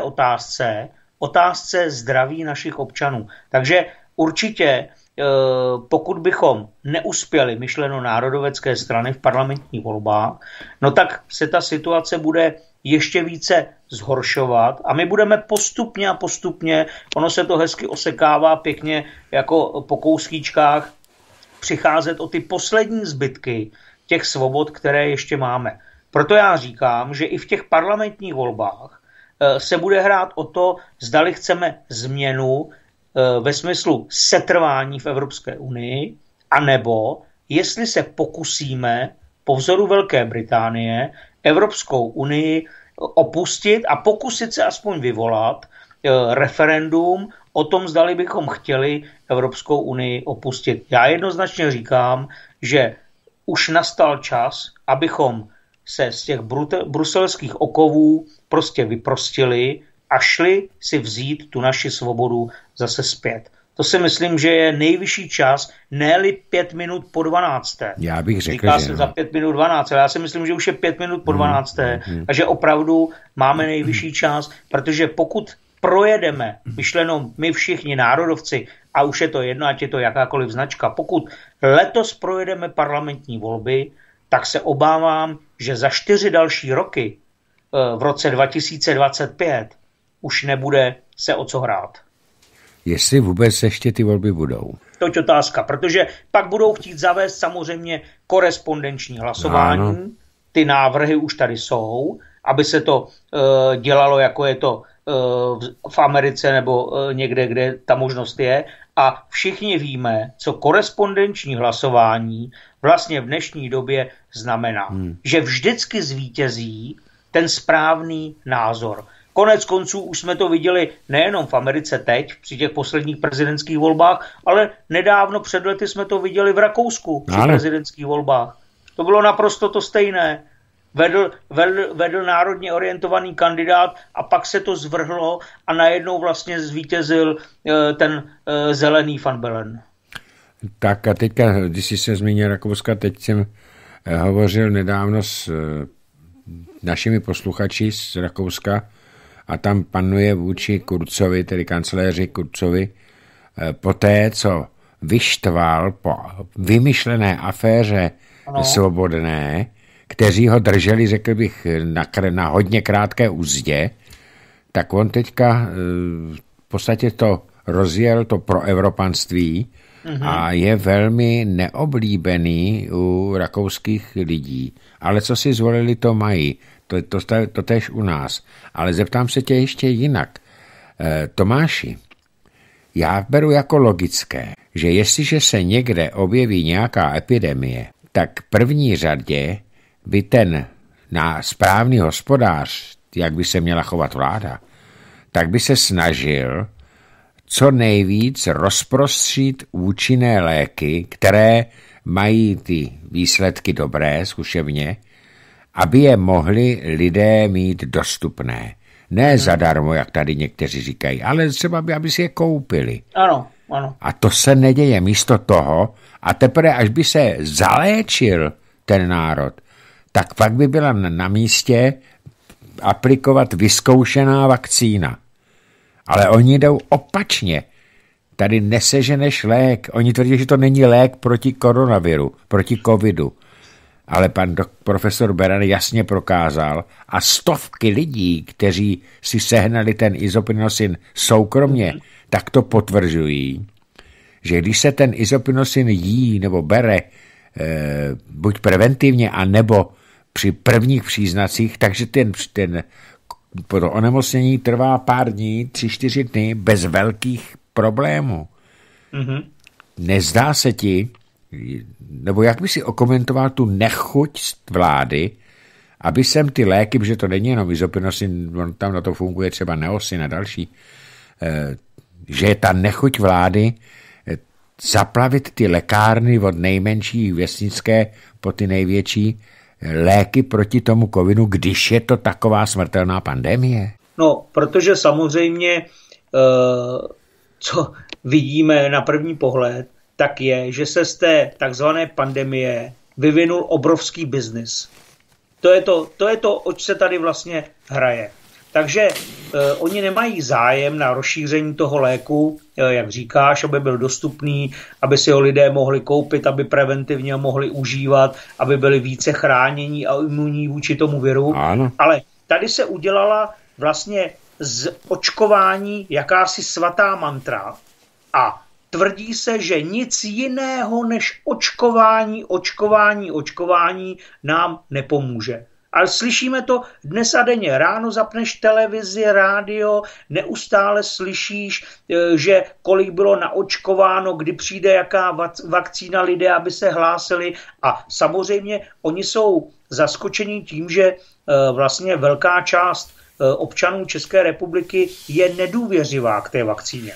otázce zdraví našich občanů. Takže určitě, pokud bychom neuspěli, myšleno národovecké strany v parlamentních volbách, no tak se ta situace bude ještě více zhoršovat a my budeme postupně, ono se to hezky osekává pěkně jako po kouskýčkách, přicházet o ty poslední zbytky těch svobod, které ještě máme. Proto já říkám, že i v těch parlamentních volbách se bude hrát o to, zdali chceme změnu ve smyslu setrvání v Evropské unii, anebo jestli se pokusíme po vzoru Velké Británie Evropskou unii opustit a pokusit se aspoň vyvolat referendum o tom, zdali bychom chtěli Evropskou unii opustit. Já jednoznačně říkám, že už nastal čas, abychom se z těch bruselských okovů prostě vyprostili a šli si vzít tu naši svobodu zase zpět. To si myslím, že je nejvyšší čas, ne-li 5 minut po 12. Já bych řekl, říká se za 5 minut 12, ale já si myslím, že už je 5 minut po 12. A že opravdu máme nejvyšší čas, protože pokud projedeme, myšleno my všichni národovci, a už je to jedno, ať je to jakákoliv značka, pokud letos projedeme parlamentní volby, tak se obávám, že za 4 další roky, v roce 2025, už nebude se o co hrát. Jestli vůbec ještě ty volby budou. To je otázka, protože pak budou chtít zavést samozřejmě korespondenční hlasování. Ano. Ty návrhy už tady jsou, aby se to dělalo, jako je to v Americe nebo někde, kde ta možnost je. A všichni víme, co korespondenční hlasování vlastně v dnešní době znamená. Že vždycky zvítězí ten správný názor. Konec konců už jsme to viděli nejenom v Americe teď, při těch posledních prezidentských volbách, ale nedávno před lety jsme to viděli v Rakousku při prezidentských volbách. To bylo naprosto to stejné. Vedl národně orientovaný kandidát a pak se to zvrhlo a najednou vlastně zvítězil ten zelený Van Bellen. Tak a teďka, když jsi se zmínil Rakouska, teď jsem hovořil nedávno s našimi posluchači z Rakouska a tam panuje vůči Kurzovi, tedy kancléři Kurzovi, poté, co vyštval po vymyšlené aféře Svobodné, kteří ho drželi, řekl bych, na hodně krátké úzdě, tak on teďka podstatě to rozjel to proevropanství a je velmi neoblíbený u rakouských lidí. Ale co si zvolili, to mají. To též u nás. Ale zeptám se tě ještě jinak. Tomáši, já beru jako logické, že jestliže se někde objeví nějaká epidemie, tak v první řadě by ten správný hospodář, jak by se měla chovat vláda, tak by se snažil co nejvíc rozprostřít účinné léky, které mají ty výsledky dobré, zkušebně, aby je mohli lidé mít dostupné. Ne zadarmo, jak tady někteří říkají, ale třeba aby si je koupili. Ano. A to se neděje místo toho a teprve, až by se zaléčil ten národ, tak pak by byla na místě aplikovat vyzkoušená vakcína. Ale oni jdou opačně. Tady neseženeš lék. Oni tvrdí, že to není lék proti koronaviru, proti covidu. Ale pan profesor Beran jasně prokázal a stovky lidí, kteří si sehnali ten izopinosin soukromně, tak to potvržují, že když se ten izopinosin jí nebo bere buď preventivně, anebo při prvních příznacích, takže to onemocnění trvá pár dní, 3-4 dny, bez velkých problémů. Nezdá se ti, nebo jak by si okomentoval tu nechuť vlády, aby sem ty léky, protože to není jenom izopinosin, tam na to funguje třeba Neosin a další, že je ta nechuť vlády zaplavit ty lékárny od nejmenší vesnické po ty největší léky proti tomu covidu, když je to taková smrtelná pandemie? No, protože samozřejmě, co vidíme na první pohled, tak je, že se z té takzvané pandemie vyvinul obrovský biznis. To je to, oč se tady vlastně hraje. Takže oni nemají zájem na rozšíření toho léku, jak říkáš, aby byl dostupný, aby si ho lidé mohli koupit, aby preventivně ho mohli užívat, aby byli více chránění a imunní vůči tomu viru. Ano. Ale tady se udělala vlastně z očkování jakási svatá mantra a tvrdí se, že nic jiného než očkování nám nepomůže. Ale slyšíme to dnes a denně. Ráno zapneš televizi, rádio, neustále slyšíš, že kolik bylo naočkováno, kdy přijde jaká vakcína, lidé, aby se hlásili. A samozřejmě oni jsou zaskočeni tím, že vlastně velká část občanů České republiky je nedůvěřivá k té vakcíně.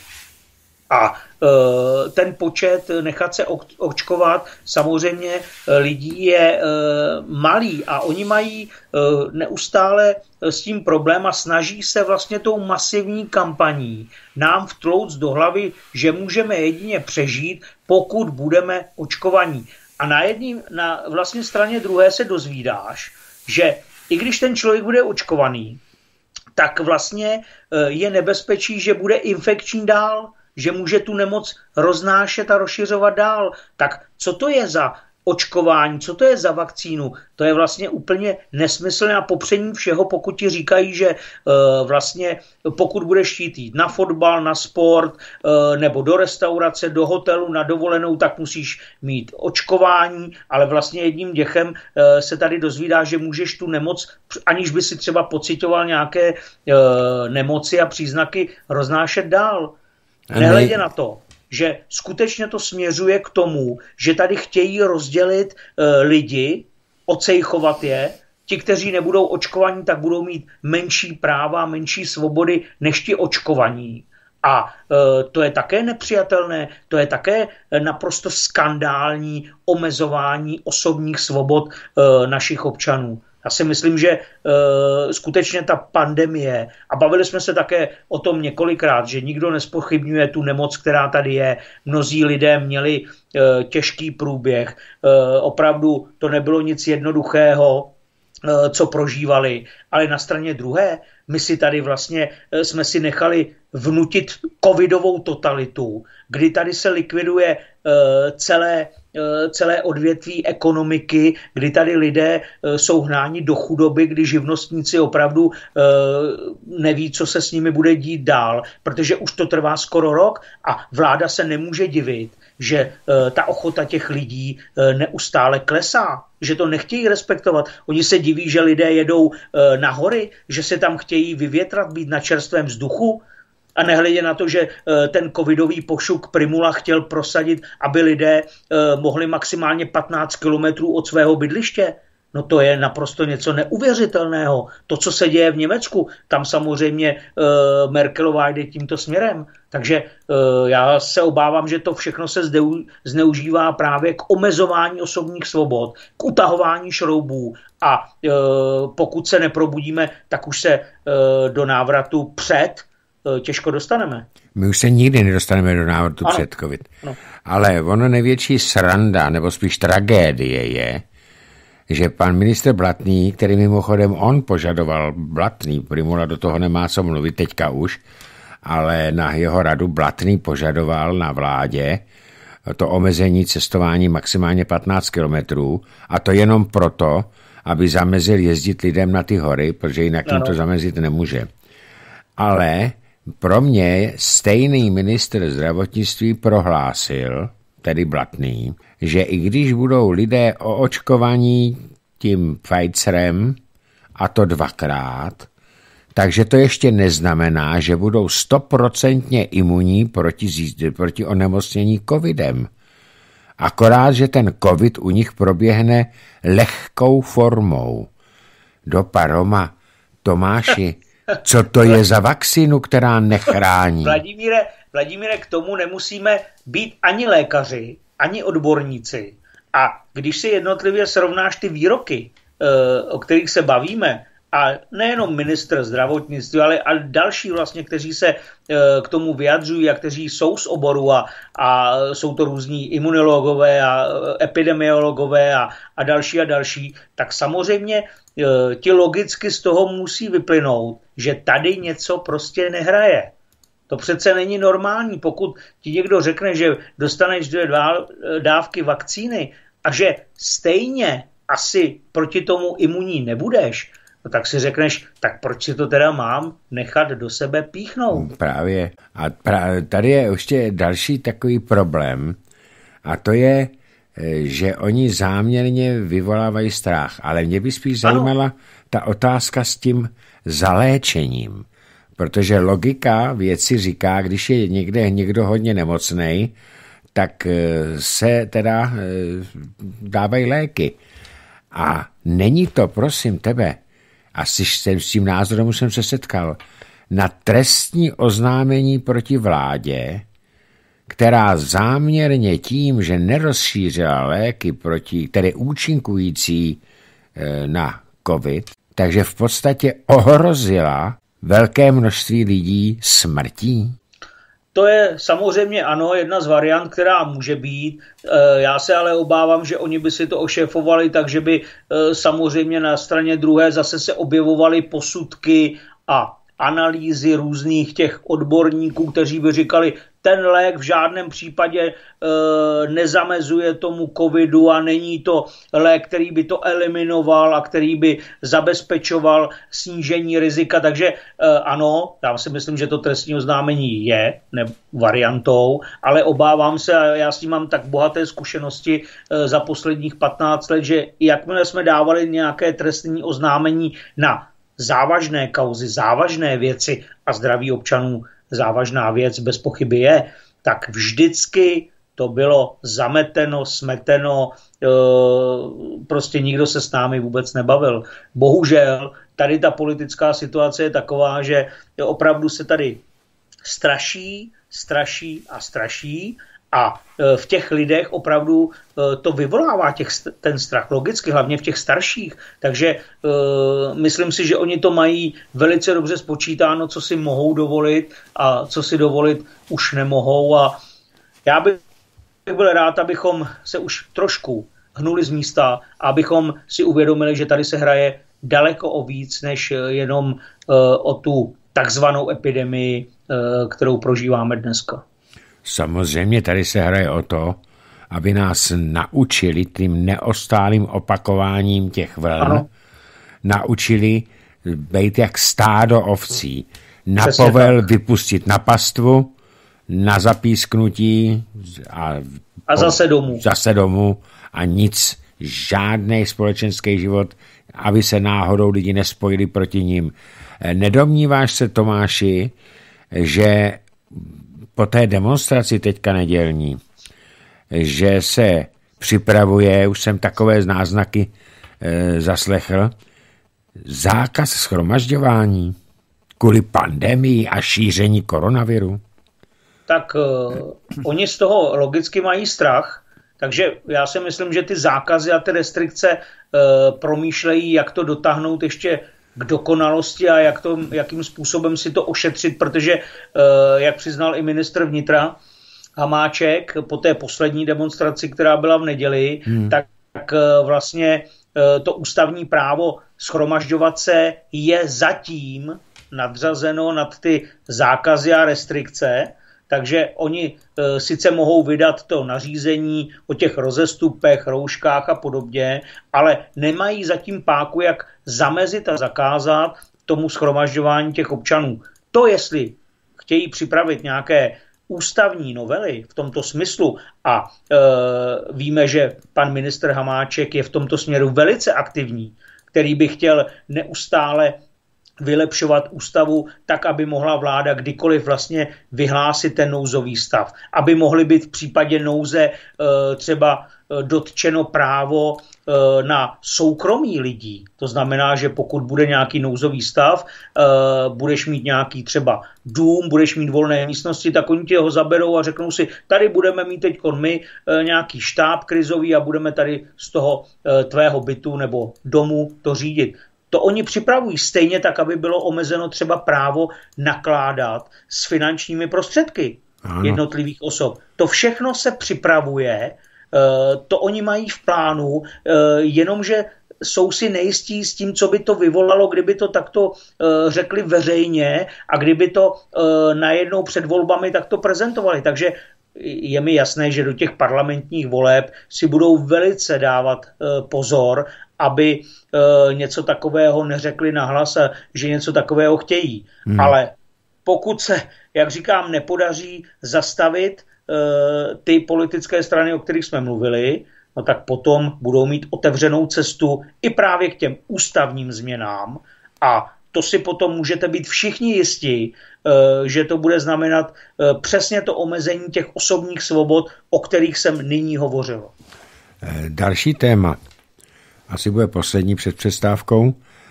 A ten počet nechat se očkovat samozřejmě lidí je malý a oni mají neustále s tím problém a snaží se vlastně tou masivní kampaní nám vtlouct do hlavy, že můžeme jedině přežít, pokud budeme očkovaní. A na vlastně straně druhé se dozvídáš, že i když ten člověk bude očkovaný, tak vlastně je nebezpečí, že bude infekční dál, že může tu nemoc roznášet a rozšiřovat dál. Tak co to je za očkování, co to je za vakcínu? To je vlastně úplně nesmyslné a popření všeho, pokud ti říkají, že vlastně pokud budeš chtít jít na fotbal, na sport, nebo do restaurace, do hotelu, na dovolenou, tak musíš mít očkování, ale vlastně jedním dechem se tady dozvídá, že můžeš tu nemoc, aniž by si třeba pocitoval nějaké nemoci a příznaky, roznášet dál. Nehledě na to, že skutečně to směřuje k tomu, že tady chtějí rozdělit lidi, ocejchovat je. Ti, kteří nebudou očkovaní, tak budou mít menší práva, menší svobody než ti očkovaní. A to je také nepřijatelné, to je také naprosto skandální omezování osobních svobod našich občanů. Já si myslím, že skutečně ta pandemie, a bavili jsme se také o tom několikrát, že nikdo nespochybňuje tu nemoc, která tady je. Mnozí lidé měli těžký průběh. Opravdu to nebylo nic jednoduchého, co prožívali. Ale na straně druhé, my si tady vlastně jsme si nechali vnutit covidovou totalitu, kdy tady se likviduje celé celé odvětví ekonomiky, kdy tady lidé jsou hnáni do chudoby, kdy živnostníci opravdu neví, co se s nimi bude dít dál, protože už to trvá skoro rok a vláda se nemůže divit, že ta ochota těch lidí neustále klesá, že to nechtějí respektovat. Oni se diví, že lidé jedou na hory, že se tam chtějí vyvětrat, být na čerstvém vzduchu, a nehledě na to, že ten covidový pošuk Primula chtěl prosadit, aby lidé mohli maximálně 15 kilometrů od svého bydliště. No to je naprosto něco neuvěřitelného. To, co se děje v Německu, tam samozřejmě Merkelová jde tímto směrem. Takže já se obávám, že to všechno se zneužívá právě k omezování osobních svobod, k utahování šroubů a pokud se neprobudíme, tak už se do návratu před těžko dostaneme. My už se nikdy nedostaneme do návratu před covid. Ano. Ale ono největší sranda, nebo spíš tragédie je, že pan ministr Blatný, který mimochodem on požadoval, Blatný, Primula do toho nemá co mluvit teďka už, ale na jeho radu Blatný požadoval na vládě to omezení cestování maximálně 15 kilometrů a to jenom proto, aby zamezil jezdit lidem na ty hory, protože jinak jim to zamezit nemůže. Ale pro mě stejný ministr zdravotnictví prohlásil, tedy Blatný, že i když budou lidé oočkovaní tím Pfizerem, a to 2krát, takže to ještě neznamená, že budou 100% imunní proti onemocnění covidem. Akorát, že ten covid u nich proběhne lehkou formou. Do paroma, Tomáši, co to je za vakcínu, která nechrání? Vladimíre, k tomu nemusíme být ani lékaři, ani odborníci. A když si jednotlivě srovnáš ty výroky, o kterých se bavíme, a nejenom ministr zdravotnictví, ale a další vlastně, kteří se k tomu vyjadřují a kteří jsou z oboru a jsou to různí imunologové a epidemiologové a další, tak samozřejmě ti logicky z toho musí vyplynout, že tady něco prostě nehraje. To přece není normální, pokud ti někdo řekne, že dostaneš 2 dávky vakcíny a že stejně asi proti tomu imunní nebudeš, no tak si řekneš, tak proč si to teda mám nechat do sebe píchnout? Právě. A tady je ještě další takový problém a to je, že oni záměrně vyvolávají strach. Ale mě by spíš zajímala ta otázka s tím zaléčením. Protože logika věci říká, když je někdo hodně nemocnej, tak se teda dávají léky. A není to, prosím tebe, asi s tím názorem jsem se setkal, na trestní oznámení proti vládě, která záměrně tím, že nerozšířila léky tedy účinkující na covid, takže v podstatě ohrozila velké množství lidí smrtí? To je samozřejmě ano, jedna z variant, která může být. Já se ale obávám, že oni by si to ošéfovali, takže by samozřejmě na straně druhé zase se objevovaly posudky a analýzy různých těch odborníků, kteří by říkali, ten lék v žádném případě nezamezuje tomu covidu a není to lék, který by to eliminoval a který by zabezpečoval snížení rizika. Takže ano, já si myslím, že to trestní oznámení je variantou, ale obávám se, a já s tím mám tak bohaté zkušenosti za posledních 15 let, že jakmile jsme dávali nějaké trestní oznámení na závažné kauzy, závažné věci a zdraví občanů závažná věc bez pochyby je, tak vždycky to bylo zameteno, smeteno, prostě nikdo se s námi vůbec nebavil. Bohužel tady ta politická situace je taková, že opravdu se tady straší a v těch lidech opravdu to vyvolává ten strach, logicky, hlavně v těch starších. Takže myslím si, že oni to mají velice dobře spočítáno, co si mohou dovolit a co si dovolit už nemohou. A já bych byl rád, abychom se už trošku hnuli z místa, abychom si uvědomili, že tady se hraje daleko o víc, než jenom o tu takzvanou epidemii, kterou prožíváme dneska. Samozřejmě tady se hraje o to, aby nás naučili tím neostálým opakováním těch vln, naučili být jak stádo ovcí. Na povel vypustit na pastvu, na zapísknutí a zase domů a nic, žádný společenský život, aby se náhodou lidi nespojili proti ním. Nedomníváš se, Tomáši, že po té demonstraci teďka nedělní, že se připravuje, už jsem takové náznaky zaslechl, zákaz shromažďování kvůli pandemii a šíření koronaviru? Tak oni z toho logicky mají strach, takže já si myslím, že ty zákazy a ty restrikce promýšlejí, jak to dotáhnout ještě k dokonalosti a jakým způsobem si to ošetřit, protože, jak přiznal i ministr vnitra Hamáček po té poslední demonstraci, která byla v neděli, tak vlastně to ústavní právo shromažďovat se je zatím nadřazeno nad ty zákazy a restrikce, takže oni sice mohou vydat to nařízení o těch rozestupech, rouškách a podobně, ale nemají zatím páku, jak zamezit a zakázat tomu shromažďování těch občanů. To, jestli chtějí připravit nějaké ústavní novely v tomto smyslu a víme, že pan ministr Hamáček je v tomto směru velice aktivní, který by chtěl neustále vylepšovat ústavu tak, aby mohla vláda kdykoliv vlastně vyhlásit ten nouzový stav. Aby mohly být v případě nouze třeba dotčeno právo na soukromí lidí. To znamená, že pokud bude nějaký nouzový stav, budeš mít nějaký třeba dům, budeš mít volné místnosti, tak oni tě ho zaberou a řeknou si, tady budeme mít teď my nějaký štáb krizový a budeme tady z toho tvého bytu nebo domu to řídit. To oni připravují stejně tak, aby bylo omezeno třeba právo nakládat s finančními prostředky jednotlivých osob. To všechno se připravuje, to oni mají v plánu, jenomže jsou si nejistí s tím, co by to vyvolalo, kdyby to takto řekli veřejně a kdyby to najednou před volbami takto prezentovali. Takže je mi jasné, že do těch parlamentních voleb si budou velice dávat pozor, aby něco takového neřekli nahlas a že něco takového chtějí. Ale pokud se, jak říkám, nepodaří zastavit ty politické strany, o kterých jsme mluvili, no tak potom budou mít otevřenou cestu i právě k těm ústavním změnám a to si potom můžete být všichni jistí, že to bude znamenat přesně to omezení těch osobních svobod, o kterých jsem nyní hovořil. Další téma, asi bude poslední před přestávkou.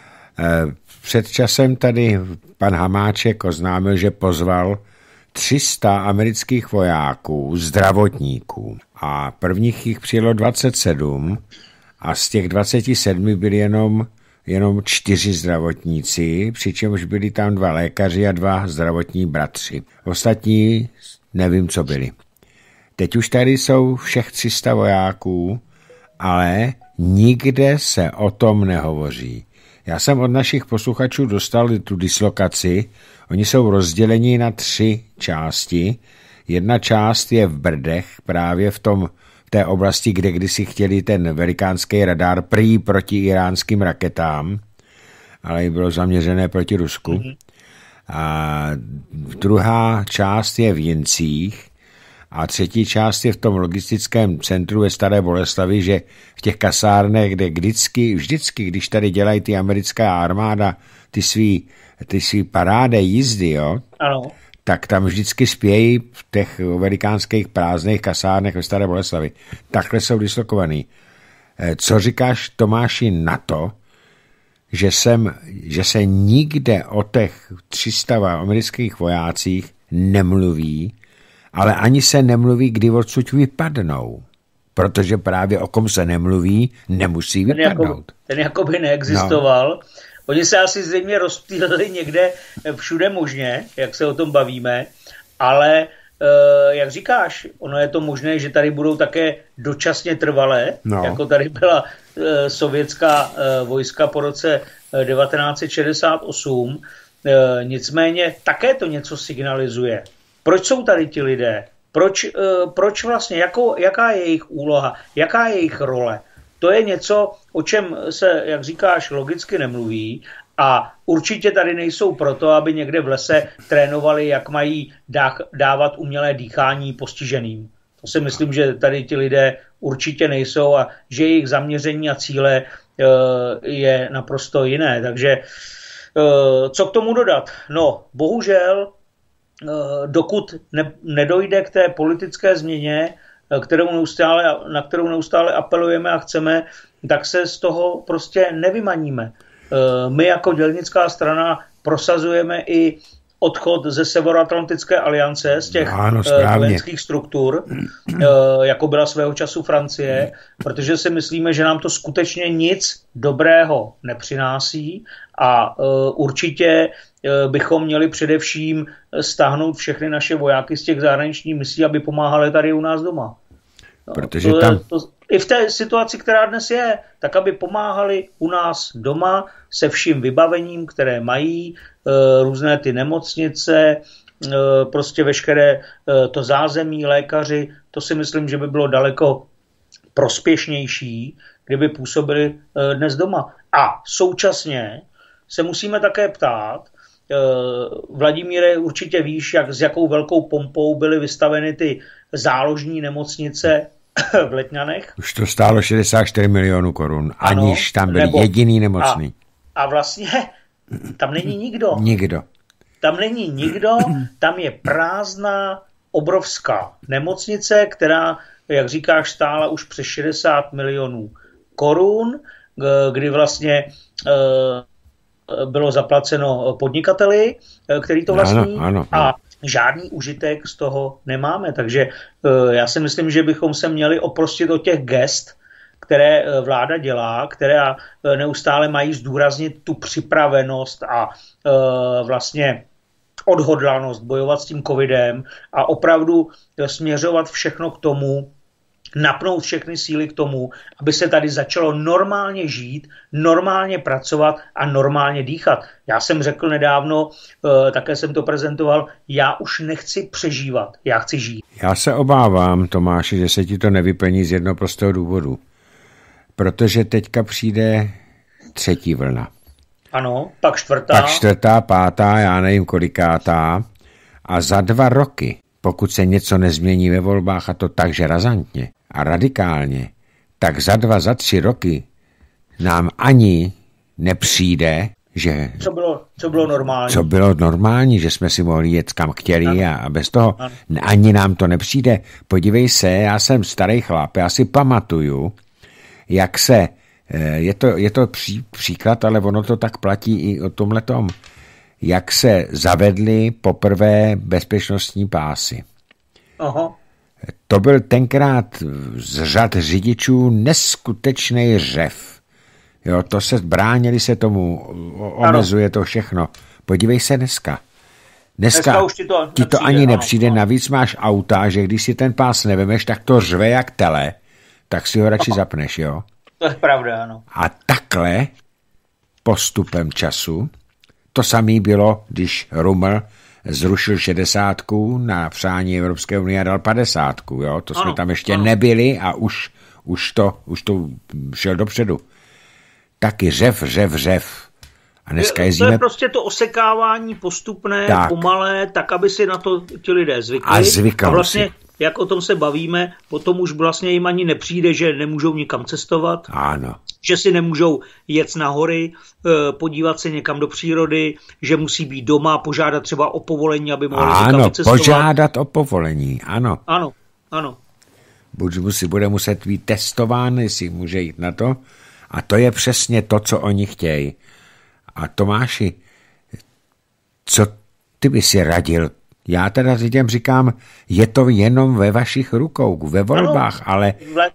Před časem tady pan Hamáček oznámil, že pozval 300 amerických vojáků, zdravotníků a prvních jich přijelo 27 a z těch 27 byli jenom 4 zdravotníci, přičemž byli tam 2 lékaři a 2 zdravotní bratři. Ostatní nevím, co byli. Teď už tady jsou všech 300 vojáků, ale nikde se o tom nehovoří. Já jsem od našich posluchačů dostal tu dislokaci. Oni jsou rozděleni na 3 části. Jedna část je v Brdech, právě v té oblasti, kde kdysi chtěli ten velikánský radar prý proti iránským raketám, ale bylo zaměřené proti Rusku. A druhá část je v Jincích a třetí část je v tom logistickém centru ve Staré Boleslavi, že v těch kasárnech, kde vždycky, když tady dělají ty americká armáda ty svý paráde jízdy, jo, ano, tak tam vždycky spějí v těch velikánských prázdných kasárnech ve Staré Boleslavi. Takhle jsou dislokovaný. Co říkáš, Tomáši, na to, že se nikde o těch 300 amerických vojácích nemluví, ale ani se nemluví, kdy odsud vypadnou. Protože právě o kom se nemluví, nemusí vypadnout. Ten jakoby neexistoval. No. Oni se asi zřejmě rozptýlili někde všude možně, jak se o tom bavíme, ale jak říkáš, ono je to možné, že tady budou také dočasně trvalé, jako tady byla sovětská vojska po roce 1968. Nicméně také to něco signalizuje. Proč jsou tady ti lidé? Proč vlastně, jaká je jejich úloha, jaká je jejich role? To je něco, o čem se, jak říkáš, logicky nemluví a určitě tady nejsou proto, aby někde v lese trénovali, jak mají dávat umělé dýchání postiženým. To si myslím, že tady ti lidé určitě nejsou a že jejich zaměření a cíle je naprosto jiné. Takže co k tomu dodat? No, bohužel, dokud nedojde k té politické změně, na kterou neustále apelujeme a chceme, tak se z toho prostě nevymaníme. My jako dělnická strana prosazujeme i odchod ze Severoatlantické aliance, z těch vojenských struktur, jako byla svého času Francie, protože si myslíme, že nám to skutečně nic dobrého nepřináší a určitě bychom měli především stáhnout všechny naše vojáky z těch zahraničních misí, aby pomáhali tady u nás doma. Protože tam... I v té situaci, která dnes je, tak aby pomáhali u nás doma se vším vybavením, které mají, různé ty nemocnice, prostě veškeré to zázemí, lékaři, to si myslím, že by bylo daleko prospěšnější, kdyby působili dnes doma. A současně se musíme také ptát, Vladimíre, určitě víš, s jakou velkou pompou byly vystaveny ty záložní nemocnice v Letňanech. Už to stálo 64 milionů korun, aniž tam byl jediný nemocný. A vlastně tam není nikdo. Nikdo. Tam není nikdo, tam je prázdná obrovská nemocnice, která, jak říkáš, stála už přes 60 milionů korun, kdy vlastně bylo zaplaceno podnikateli, který to vlastní, ano. A žádný užitek z toho nemáme. Takže já si myslím, že bychom se měli oprostit od těch gest, které vláda dělá, které neustále mají zdůraznit tu připravenost a vlastně odhodlanost bojovat s tím covidem a opravdu směřovat všechno k tomu, napnout všechny síly k tomu, aby se tady začalo normálně žít, normálně pracovat a normálně dýchat. Já jsem řekl nedávno, také jsem to prezentoval, já už nechci přežívat, já chci žít. Já se obávám, Tomáši, že se ti to nevyplní z jednoho prostého důvodu. Protože teďka přijde třetí vlna. Ano, pak čtvrtá. Pak čtvrtá, pátá, já nevím kolikátá. A za 2 roky, pokud se něco nezmění ve volbách, a to takže razantně a radikálně, tak za 2, za 3 roky nám ani nepřijde, že... Co bylo normální. Co bylo normální, že jsme si mohli jet kam chtěli a bez toho ani nám to nepřijde. Podívej se, já jsem starý chlap, já si pamatuju, jak se, je to příklad, ale ono to tak platí i o tomhletom, jak se zavedly poprvé bezpečnostní pásy. Aha. To byl tenkrát z řad řidičů neskutečný řev. Jo, to se bránili se tomu, omezuje to všechno. Podívej se dneska. Dneska už ti to ani nepřijde, navíc máš auta, že když si ten pás nevemeš, tak to řve jak tele, tak si ho radši zapneš, jo? To je pravda, ano. A takhle postupem času, to samé bylo, když Ruml zrušil 60 na přání Evropské unie a dal 50, jo? To jsme tam ještě nebyli a už to šel dopředu. Taky řev. A dneska jezdíme... To je prostě to osekávání postupné, pomalé, tak, aby si na to ti lidé zvykli. A vlastně, jak o tom se bavíme, potom už vlastně jim ani nepřijde, že nemůžou nikam cestovat. Ano. Že si nemůžou jet na hory, podívat se někam do přírody, že musí být doma, požádat třeba o povolení, aby mohli někam cestovat. Ano, požádat o povolení, ano. Ano. Bude muset být testován, jestli může jít na to. A to je přesně to, co oni chtějí. A Tomáši, co ty by si radil? Já teda lidem říkám, je to jenom ve vašich rukou, ve volbách, ale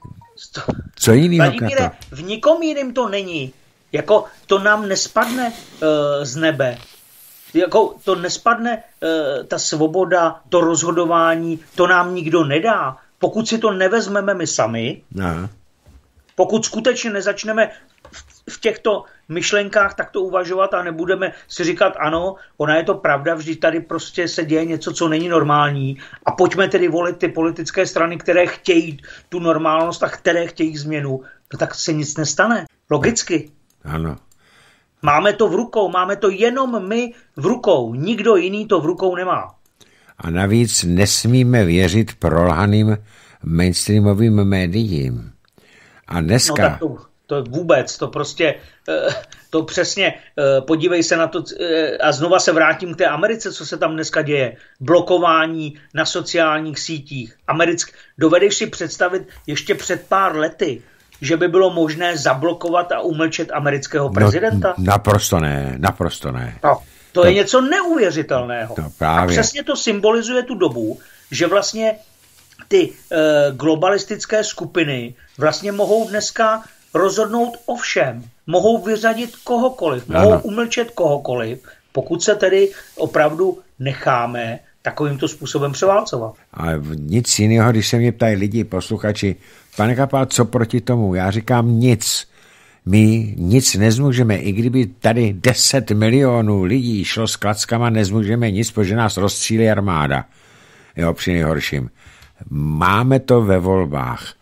co jiného na to? V nikom jiným to není. Jako to nám nespadne z nebe. Jako to nespadne ta svoboda, to rozhodování, to nám nikdo nedá. Pokud si to nevezmeme my sami, pokud skutečně nezačneme v těchto myšlenkách takto uvažovat a nebudeme si říkat, ano, ona je to pravda, vždyť tady prostě se děje něco, co není normální a pojďme tedy volit ty politické strany, které chtějí tu normálnost a které chtějí změnu, no tak se nic nestane. Logicky. Ano. Máme to v rukou, máme to jenom my v rukou, nikdo jiný to v rukou nemá. A navíc nesmíme věřit prolhaným mainstreamovým médiím. A dneska... No tak to vůbec, to prostě, to přesně, podívej se na to a znova se vrátím k té Americe, co se tam dneska děje. Blokování na sociálních sítích. Dovedeš si představit ještě před pár lety, že by bylo možné zablokovat a umlčet amerického prezidenta? No, naprosto ne. No, to je něco neuvěřitelného. A přesně to symbolizuje tu dobu, že vlastně ty globalistické skupiny vlastně mohou dneska rozhodnout o všem. Mohou vyřadit kohokoliv, mohou umlčet kohokoliv, pokud se tedy opravdu necháme takovýmto způsobem převálcovat. Ale nic jiného, když se mě ptají lidi, posluchači, pane Kapal, co proti tomu? Já říkám nic. My nic nezmůžeme, i kdyby tady 10 milionů lidí šlo s klackama, nezmůžeme nic, protože nás rozstřílí armáda. Jo, při nejhorším. Máme to ve volbách.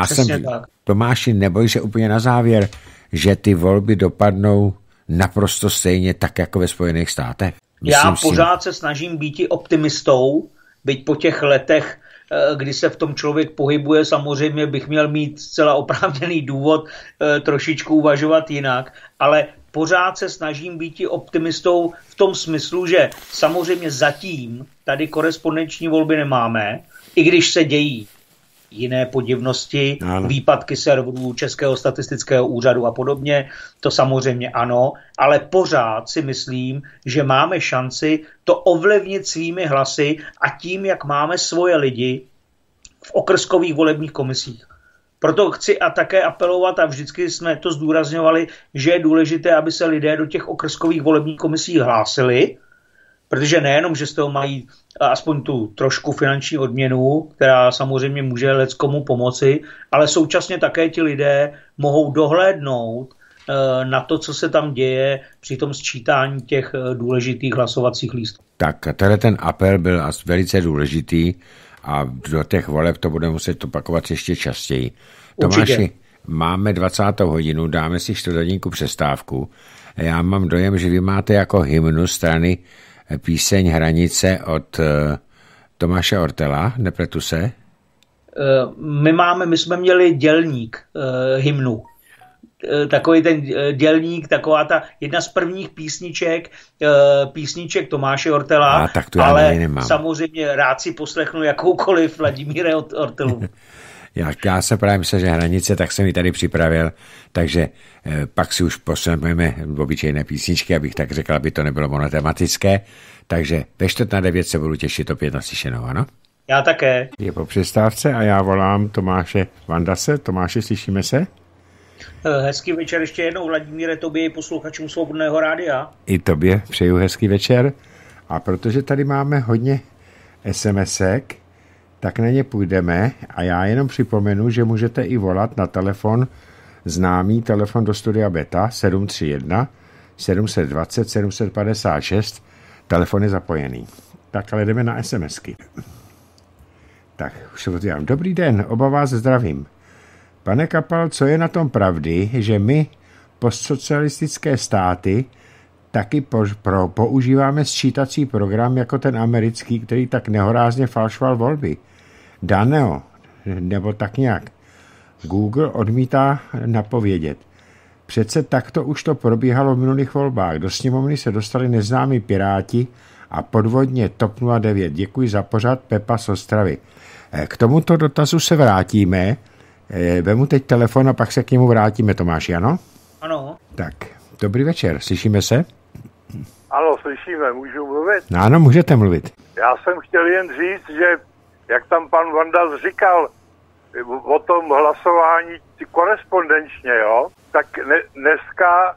Tomáši, neboj se úplně na závěr, že ty volby dopadnou naprosto stejně tak, jako ve Spojených státech? Já pořád se snažím být optimistou, byť po těch letech, kdy se v tom člověk pohybuje, samozřejmě bych měl mít zcela oprávněný důvod trošičku uvažovat jinak, ale pořád se snažím být optimistou v tom smyslu, že samozřejmě zatím tady korespondenční volby nemáme, i když se dějí jiné podivnosti, výpadky serverů Českého statistického úřadu a podobně, to samozřejmě ano, ale pořád si myslím, že máme šanci to ovlivnit svými hlasy a tím, jak máme svoje lidi v okrskových volebních komisích. Proto chci a také apelovat, a vždycky jsme to zdůrazňovali, že je důležité, aby se lidé do těch okrskových volebních komisí hlásili, protože nejenom, že z toho mají aspoň tu trošku finanční odměnu, která samozřejmě může leckomu pomoci, ale současně také ti lidé mohou dohlédnout na to, co se tam děje při tom sčítání těch důležitých hlasovacích lístků. Tak ten apel byl velice důležitý a do těch voleb to budeme muset opakovat ještě častěji. Tomáši, máme 20. hodinu, dáme si 4 hodinku přestávku. Já mám dojem, že vy máte jako hymnu strany píseň Hranice od Tomáše Ortela, nepletu se? My jsme měli dělník hymnu. Takový ten dělník, taková ta jedna z prvních písniček Tomáše Ortela, ale samozřejmě rád si poslechnu jakoukoliv Vladimíra Ortelu. Já se právě myslel, že Hranice, tak jsem ji tady připravil, takže pak si už poslechneme obyčejné písničky, abych tak řekl, aby to nebylo monotematické. Takže ve 8:45 se budu těšit opět na slyšenou, ano? Já také. Je po přestávce a já volám Tomáše Vandase. Tomáši, slyšíme se? Hezký večer ještě jednou, Vladimíre, tobě i posluchačům Svobodného rádia. I tobě přeju hezký večer. A protože tady máme hodně SMS-ek, tak na ně půjdeme a já jenom připomenu, že můžete i volat na telefon, známý telefon do studia Beta 731 720 756, telefon je zapojený. Tak ale jdeme na SMSky. Tak, už se podívám. Dobrý den, oba vás zdravím. Pane Kapal, co je na tom pravdy, že my, postsocialistické státy, taky používáme sčítací program jako ten americký, který tak nehorázně falšoval volby? Daneo, nebo tak nějak. Google odmítá napovědět. Přece takto už to probíhalo v minulých volbách. Do sněmovny se dostali neznámí piráti a podvodně TOP 09. Děkuji za pořad, Pepa z Ostravy. K tomuto dotazu se vrátíme. Vemu teď telefon a pak se k němu vrátíme, Tomáši, ano? Ano. Tak, dobrý večer, slyšíme se? Ano, slyšíme, můžu mluvit? No, ano, můžete mluvit. Já jsem chtěl jen říct, že jak tam pan Vandal říkal o tom hlasování korespondenčně, jo, tak dneska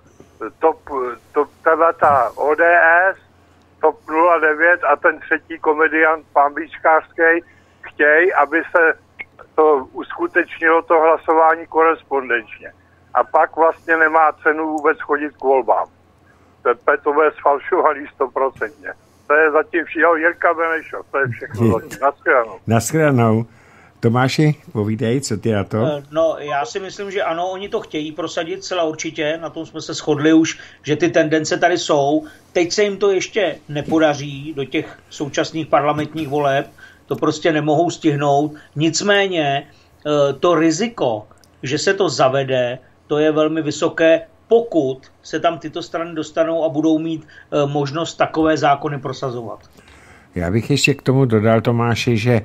ta ODS, TOP 09 a ten třetí komediant pán Bíčkářský chtějí, aby se to uskutečnilo to hlasování korespondenčně. a pak vlastně nemá cenu vůbec chodit k volbám. To bude sfalšovaný 100%. To je zatím všechno. Jirka Benešov, to je všechno zatím. Naschledanou. Naschledanou. Tomáši, povídej, co ty na to? No, já si myslím, že ano, oni to chtějí prosadit celá určitě, na tom jsme se shodli už, že ty tendence tady jsou. Teď se jim to ještě nepodaří do těch současných parlamentních voleb, to prostě nemohou stihnout. Nicméně to riziko, že se to zavede, to je velmi vysoké, pokud se tam tyto strany dostanou a budou mít možnost takové zákony prosazovat. Já bych ještě k tomu dodal, Tomáši, že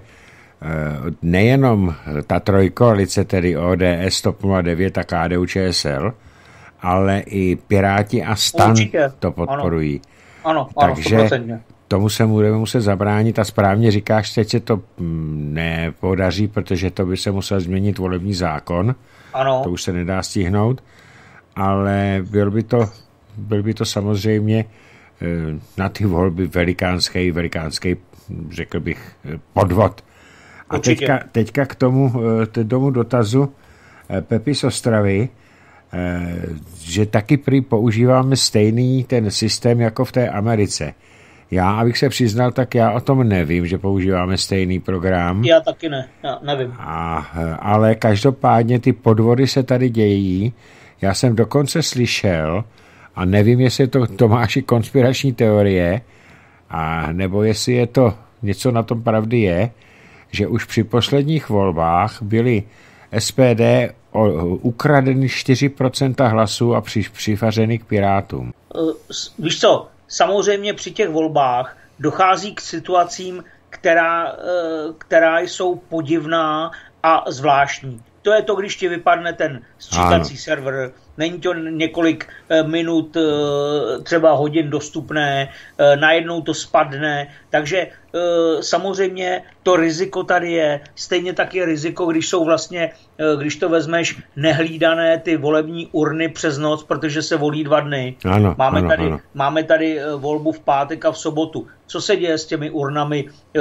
nejenom ta trojkoalice, tedy ODS, TOP 09 a KDU-ČSL, ale i Piráti a STAN určitě to podporují. Ano, takže 100%. Tomu se budeme muset zabránit a správně říkáš, teď se to nepodaří, protože to by se musel změnit volební zákon. Ano. To už se nedá stihnout, ale byl by to samozřejmě na ty volby velikánský, řekl bych, podvod. A teďka k tomu dotazu Pepi z Ostravy, že taky prý používáme stejný ten systém jako v té Americe. Já, abych se přiznal, tak já o tom nevím, že používáme stejný program. Já taky ne, já nevím. Ale každopádně ty podvody se tady dějí. Já jsem dokonce slyšel, a nevím, jestli je to Tomáši konspirační teorie, a nebo jestli je to něco na tom pravdy je, že už při posledních volbách byly SPD ukradeny 4% hlasů a přifařeny k Pirátům. Víš co, samozřejmě při těch volbách dochází k situacím, která jsou podivná a zvláštní. To je to, když ti vypadne ten sčítací server, není to několik minut, třeba hodin dostupné, najednou to spadne, takže samozřejmě to riziko tady je, stejně tak je riziko, když jsou vlastně, když to vezmeš, nehlídané ty volební urny přes noc, protože se volí 2 dny. Máme tady volbu v pátek a v sobotu. Co se děje s těmi urnami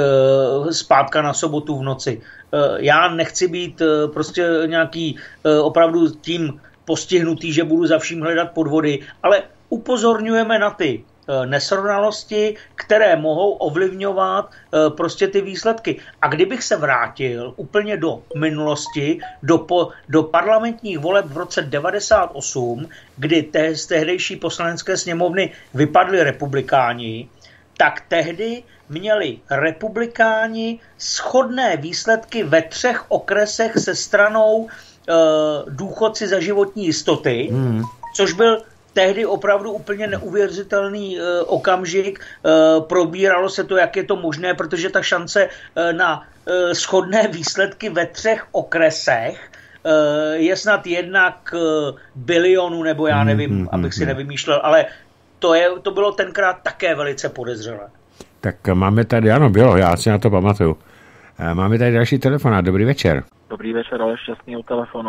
zpátka na sobotu v noci? Já nechci být prostě nějaký opravdu tím postihnutý, že budu za vším hledat podvody, ale upozorňujeme na ty nesrovnalosti, které mohou ovlivňovat prostě ty výsledky. A kdybych se vrátil úplně do minulosti, do parlamentních voleb v roce 98, kdy z tehdejší poslanecké sněmovny vypadli republikáni, tak tehdy měli republikáni shodné výsledky ve 3 okresech se stranou důchodci za životní jistoty, což byl tehdy opravdu úplně neuvěřitelný okamžik. Probíralo se to, jak je to možné, protože ta šance na shodné výsledky ve 3 okresech je snad 1 k bilionu, nebo já nevím, abych si nevymýšlel, ale to bylo tenkrát také velice podezřelé. Tak máme tady, ano, bylo, já si na to pamatuju. Máme tady další telefonát, dobrý večer. Dobrý večer, ale šťastný u telefonu.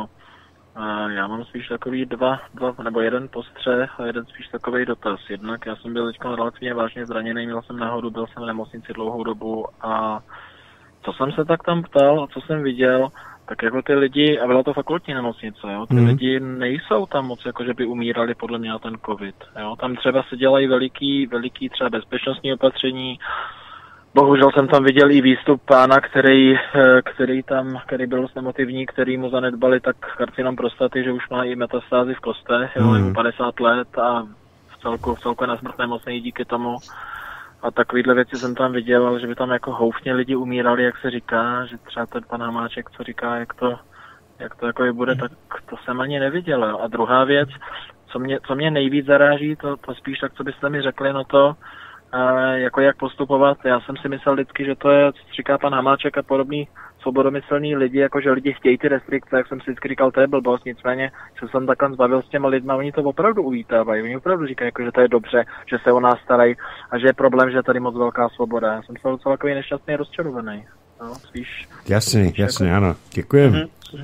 Já mám spíš takový dva nebo jeden postřeh a jeden spíš takový dotaz. Jednak já jsem byl teď relativně vážně zraněný, měl jsem náhodu, byl jsem v nemocnici dlouhou dobu a co jsem se tak tam ptal a co jsem viděl, tak jako ty lidi, a byla to fakultní nemocnice, jo, ty lidi nejsou tam moc, jako že by umírali podle mě na ten covid, jo, tam třeba se dělají veliký třeba bezpečnostní opatření. Bohužel jsem tam viděl i výstup pána, který byl emotivní, který mu zanedbali tak karcinom prostaty, že už má i metastázy v kostech, jo, je mu 50 let a v celku je na smrt nemocný díky tomu. A takovýhle věci jsem tam viděl, ale že by tam jako houfně lidi umírali, jak se říká, že třeba ten pan Hamáček, co říká, jak to jako bude, tak to jsem ani neviděl. Jo. A druhá věc, co mě nejvíc zaráží, to spíš tak, co byste mi řekli, no to, jako jak postupovat. Já jsem si myslel vždycky, že to je, co říká pan Hamáček a podobný svobodomyslný lidi, jako že lidi chtějí ty restrikce, jak jsem si vždycky říkal, to je blbost, nicméně se jsem takhle zbavil s těma lidma, oni to opravdu uvítávají, oni opravdu říkají, jako, že to je dobře, že se o nás starají a že je problém, že je tady moc velká svoboda. Já jsem se docela takový nešťastný a rozčarovaný. No, spíš. Jasný, ano, děkujeme.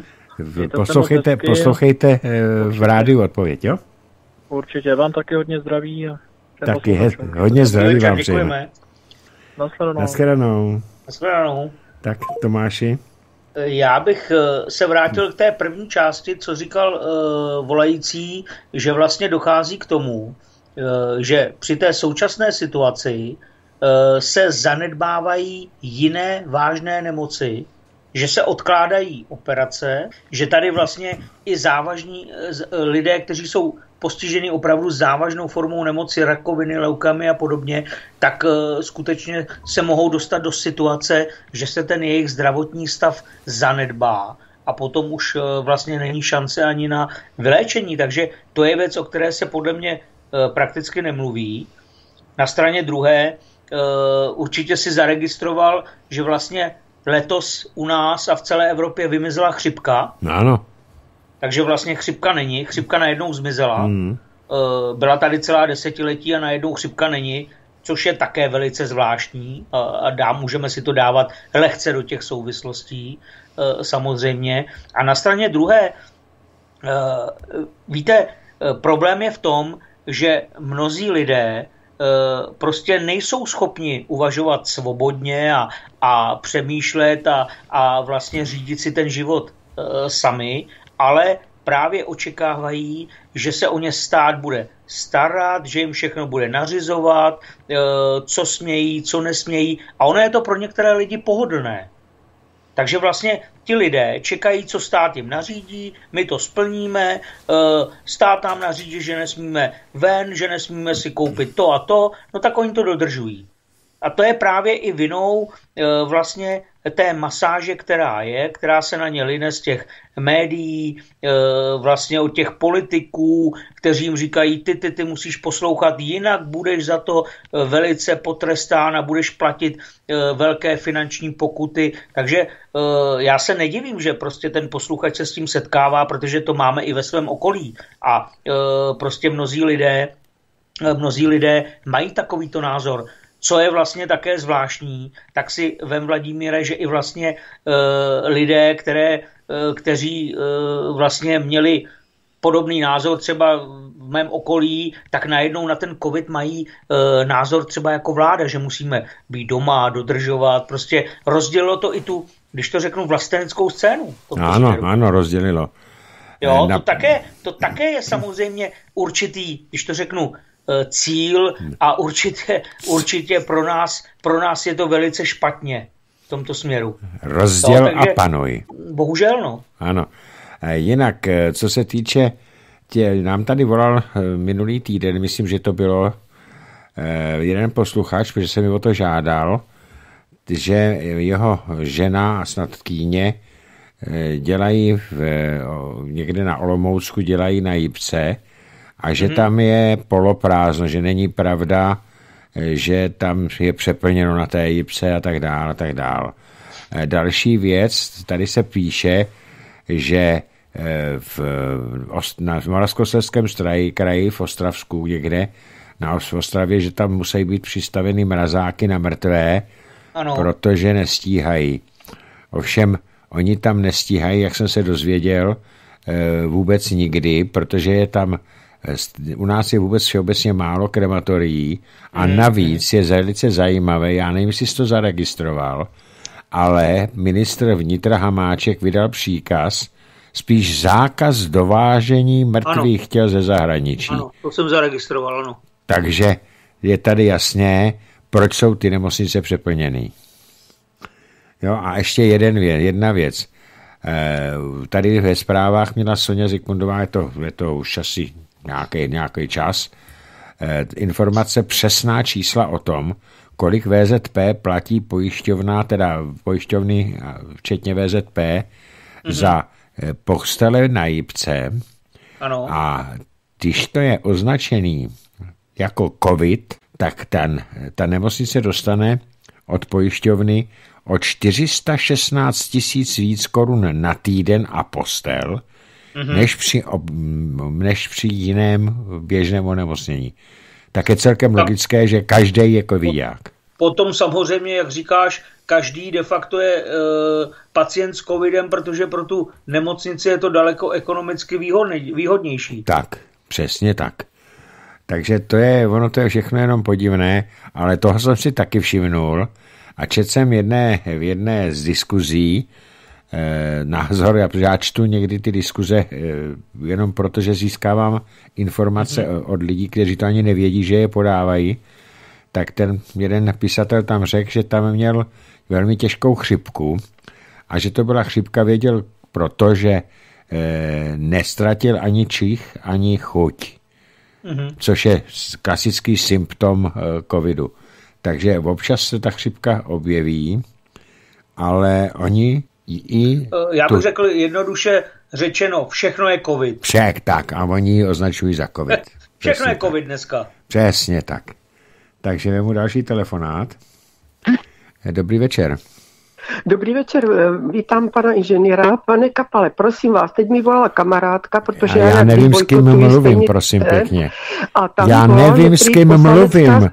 Poslouchejte v rádiu odpověď, jo? Určitě, vám taky hodně zdraví. Taky hodně zdraví vám přejeme. Naschledanou. Tak Tomáši. Já bych se vrátil k té první části, co říkal volající, že vlastně dochází k tomu, že při té současné situaci se zanedbávají jiné vážné nemoci, že se odkládají operace, že tady vlastně i závažní lidé, kteří jsou postiženi opravdu závažnou formou nemoci, rakoviny, leukemie a podobně, tak skutečně se mohou dostat do situace, že se ten jejich zdravotní stav zanedbá a potom už vlastně není šance ani na vyléčení. Takže to je věc, o které se podle mě prakticky nemluví. Na straně druhé určitě si zaregistroval, že vlastně letos u nás a v celé Evropě vymizela chřipka. Ano. Takže vlastně chřipka není, chřipka najednou zmizela. Byla tady celá desetiletí a najednou chřipka není, což je také velice zvláštní a můžeme si to dávat lehce do těch souvislostí samozřejmě. A na straně druhé, víte, problém je v tom, že mnozí lidé prostě nejsou schopni uvažovat svobodně a přemýšlet a vlastně řídit si ten život sami, ale právě očekávají, že se o ně stát bude starat, že jim všechno bude nařizovat, co smějí, co nesmějí. A ono je to pro některé lidi pohodlné. Takže vlastně ti lidé čekají, co stát jim nařídí, my to splníme, stát nám nařídí, že nesmíme ven, že nesmíme si koupit to a to, no tak oni to dodržují. A to je právě i vinou vlastně té masáže, která se na ně line z těch médií, vlastně od těch politiků, kteří jim říkají, ty musíš poslouchat, jinak budeš za to velice potrestán a budeš platit velké finanční pokuty. Takže já se nedivím, že prostě ten posluchač se s tím setkává, protože to máme i ve svém okolí. A prostě mnozí lidé mají takovýto názor. Co je vlastně také zvláštní, tak si vem, Vladimíre, že i vlastně lidé, kteří vlastně měli podobný názor třeba v mém okolí, tak najednou na ten covid mají názor třeba jako vláda, že musíme být doma, dodržovat. Prostě rozdělilo to i tu, když to řeknu, vlasteneckou scénu. Ano, rozdělilo. Jo, to také je samozřejmě určitý, když to řeknu, cíl a určitě pro nás je to velice špatně v tomto směru. Rozděl a panuj. Bohužel, no. Ano. Jinak, co se týče, nám tady volal minulý týden, myslím, že to bylo jeden posluchač, protože se mi o to žádal, že jeho žena a snad tkyně dělají někde na Olomoucku, dělají na Jipce, a že tam je poloprázdno, že není pravda, že tam je přeplněno na té Jipce a tak dále a tak dále. Další věc, tady se píše, že v Moravskoslezském kraji v Ostravsku někde v Ostravě, že tam musí být přistaveny mrazáky na mrtvé, ano. Protože nestíhají. Ovšem, oni tam nestíhají, jak jsem se dozvěděl, vůbec nikdy, protože je tam u nás je vůbec všeobecně málo krematorií a navíc je velice zajímavé, já nevím, jestli jsi to zaregistroval, ale ministr vnitra Hamáček vydal příkaz, spíš zákaz dovážení mrtvých těl ze zahraničí. Ano, to jsem zaregistroval, ano. Takže je tady jasné, proč jsou ty nemocnice přeplněny. Jo, a ještě jedna věc. Tady ve zprávách měla Sonja Zikmundová, je to už asi nějaký čas, informace přesná čísla o tom, kolik VZP platí pojišťovna, teda pojišťovny, včetně VZP, za postele na Jipce. Ano. A když to je označený jako COVID, tak ta nemocnice dostane od pojišťovny o 416 000 víc korun na týden a postel, než při jiném běžném onemocnění. Tak je celkem logické, že každý je covidák. Potom samozřejmě, jak říkáš, každý de facto je pacient s covidem, protože pro tu nemocnici je to daleko ekonomicky výhodnější. Tak, přesně tak. Takže to je všechno jenom podivné, ale toho jsem si taky všimnul a četl jsem v jedné z diskuzí, názor, protože já čtu někdy ty diskuze jenom proto, že získávám informace od lidí, kteří to ani nevědí, že je podávají, tak ten jeden pisatel tam řekl, že tam měl velmi těžkou chřipku a že to byla chřipka, věděl protože nestratil ani čich, ani chuť, což je klasický symptom covidu. Takže občas se ta chřipka objeví, ale oni já bych řekl jednoduše řečeno, všechno je covid. Tak, a oni ji označují za covid. Všechno je covid dneska. Přesně tak. Takže vemu další telefonát. Dobrý večer. Dobrý večer, vítám pana inženýra. Pane Kapale, prosím vás, teď mi volala kamarádka, protože já nevím, s kým mluvím, prosím pěkně. Já nevím, s kým mluvím.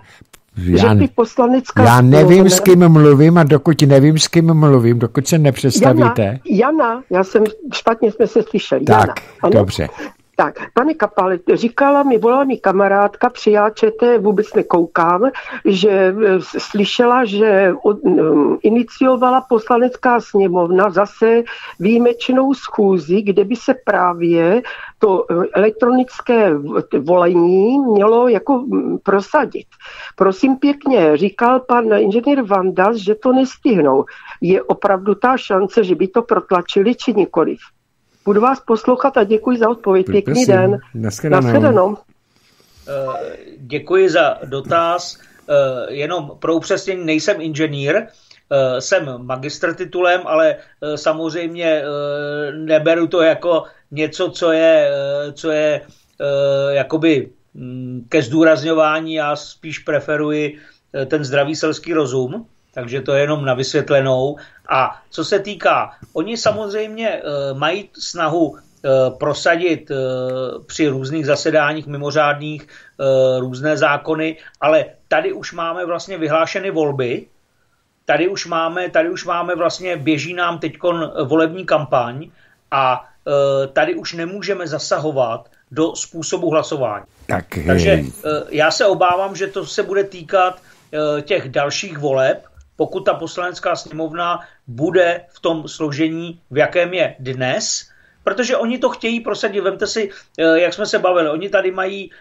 Já nevím, s kým mluvím a dokud nevím, s kým mluvím, dokud se nepředstavíte. Jana, já jsem špatně jsme se slyšeli. Tak, Jana, dobře. Tak, pane Kapale, volala mi kamarádka, přijáčete, vůbec nekoukám, že slyšela, že iniciovala Poslanecká sněmovna zase výjimečnou schůzi, kde by se právě to elektronické volení mělo jako prosadit. Prosím pěkně, říkal pan inženýr Vandas, že to nestihnou. Je opravdu ta šance, že by to protlačili, či nikoliv? Budu vás poslouchat a děkuji za odpověď. Pěkný den. Nashledanou. Děkuji za dotaz. Jenom pro upřesnění, nejsem inženýr, jsem magistr titulem, ale samozřejmě neberu to jako něco, co je jakoby ke zdůrazňování. Já spíš preferuji ten zdravý selský rozum. Takže to je jenom na vysvětlenou. A co se týká, oni samozřejmě mají snahu prosadit při různých zasedáních mimořádných různé zákony, ale tady už máme vlastně vyhlášeny volby, tady už máme vlastně, běží nám teďkon volební kampaň a tady už nemůžeme zasahovat do způsobu hlasování. Takže já se obávám, že to se bude týkat těch dalších voleb, pokud ta Poslanecká sněmovna bude v tom složení, v jakém je dnes, protože oni to chtějí prosadit. Vemte si, jak jsme se bavili, oni tady mají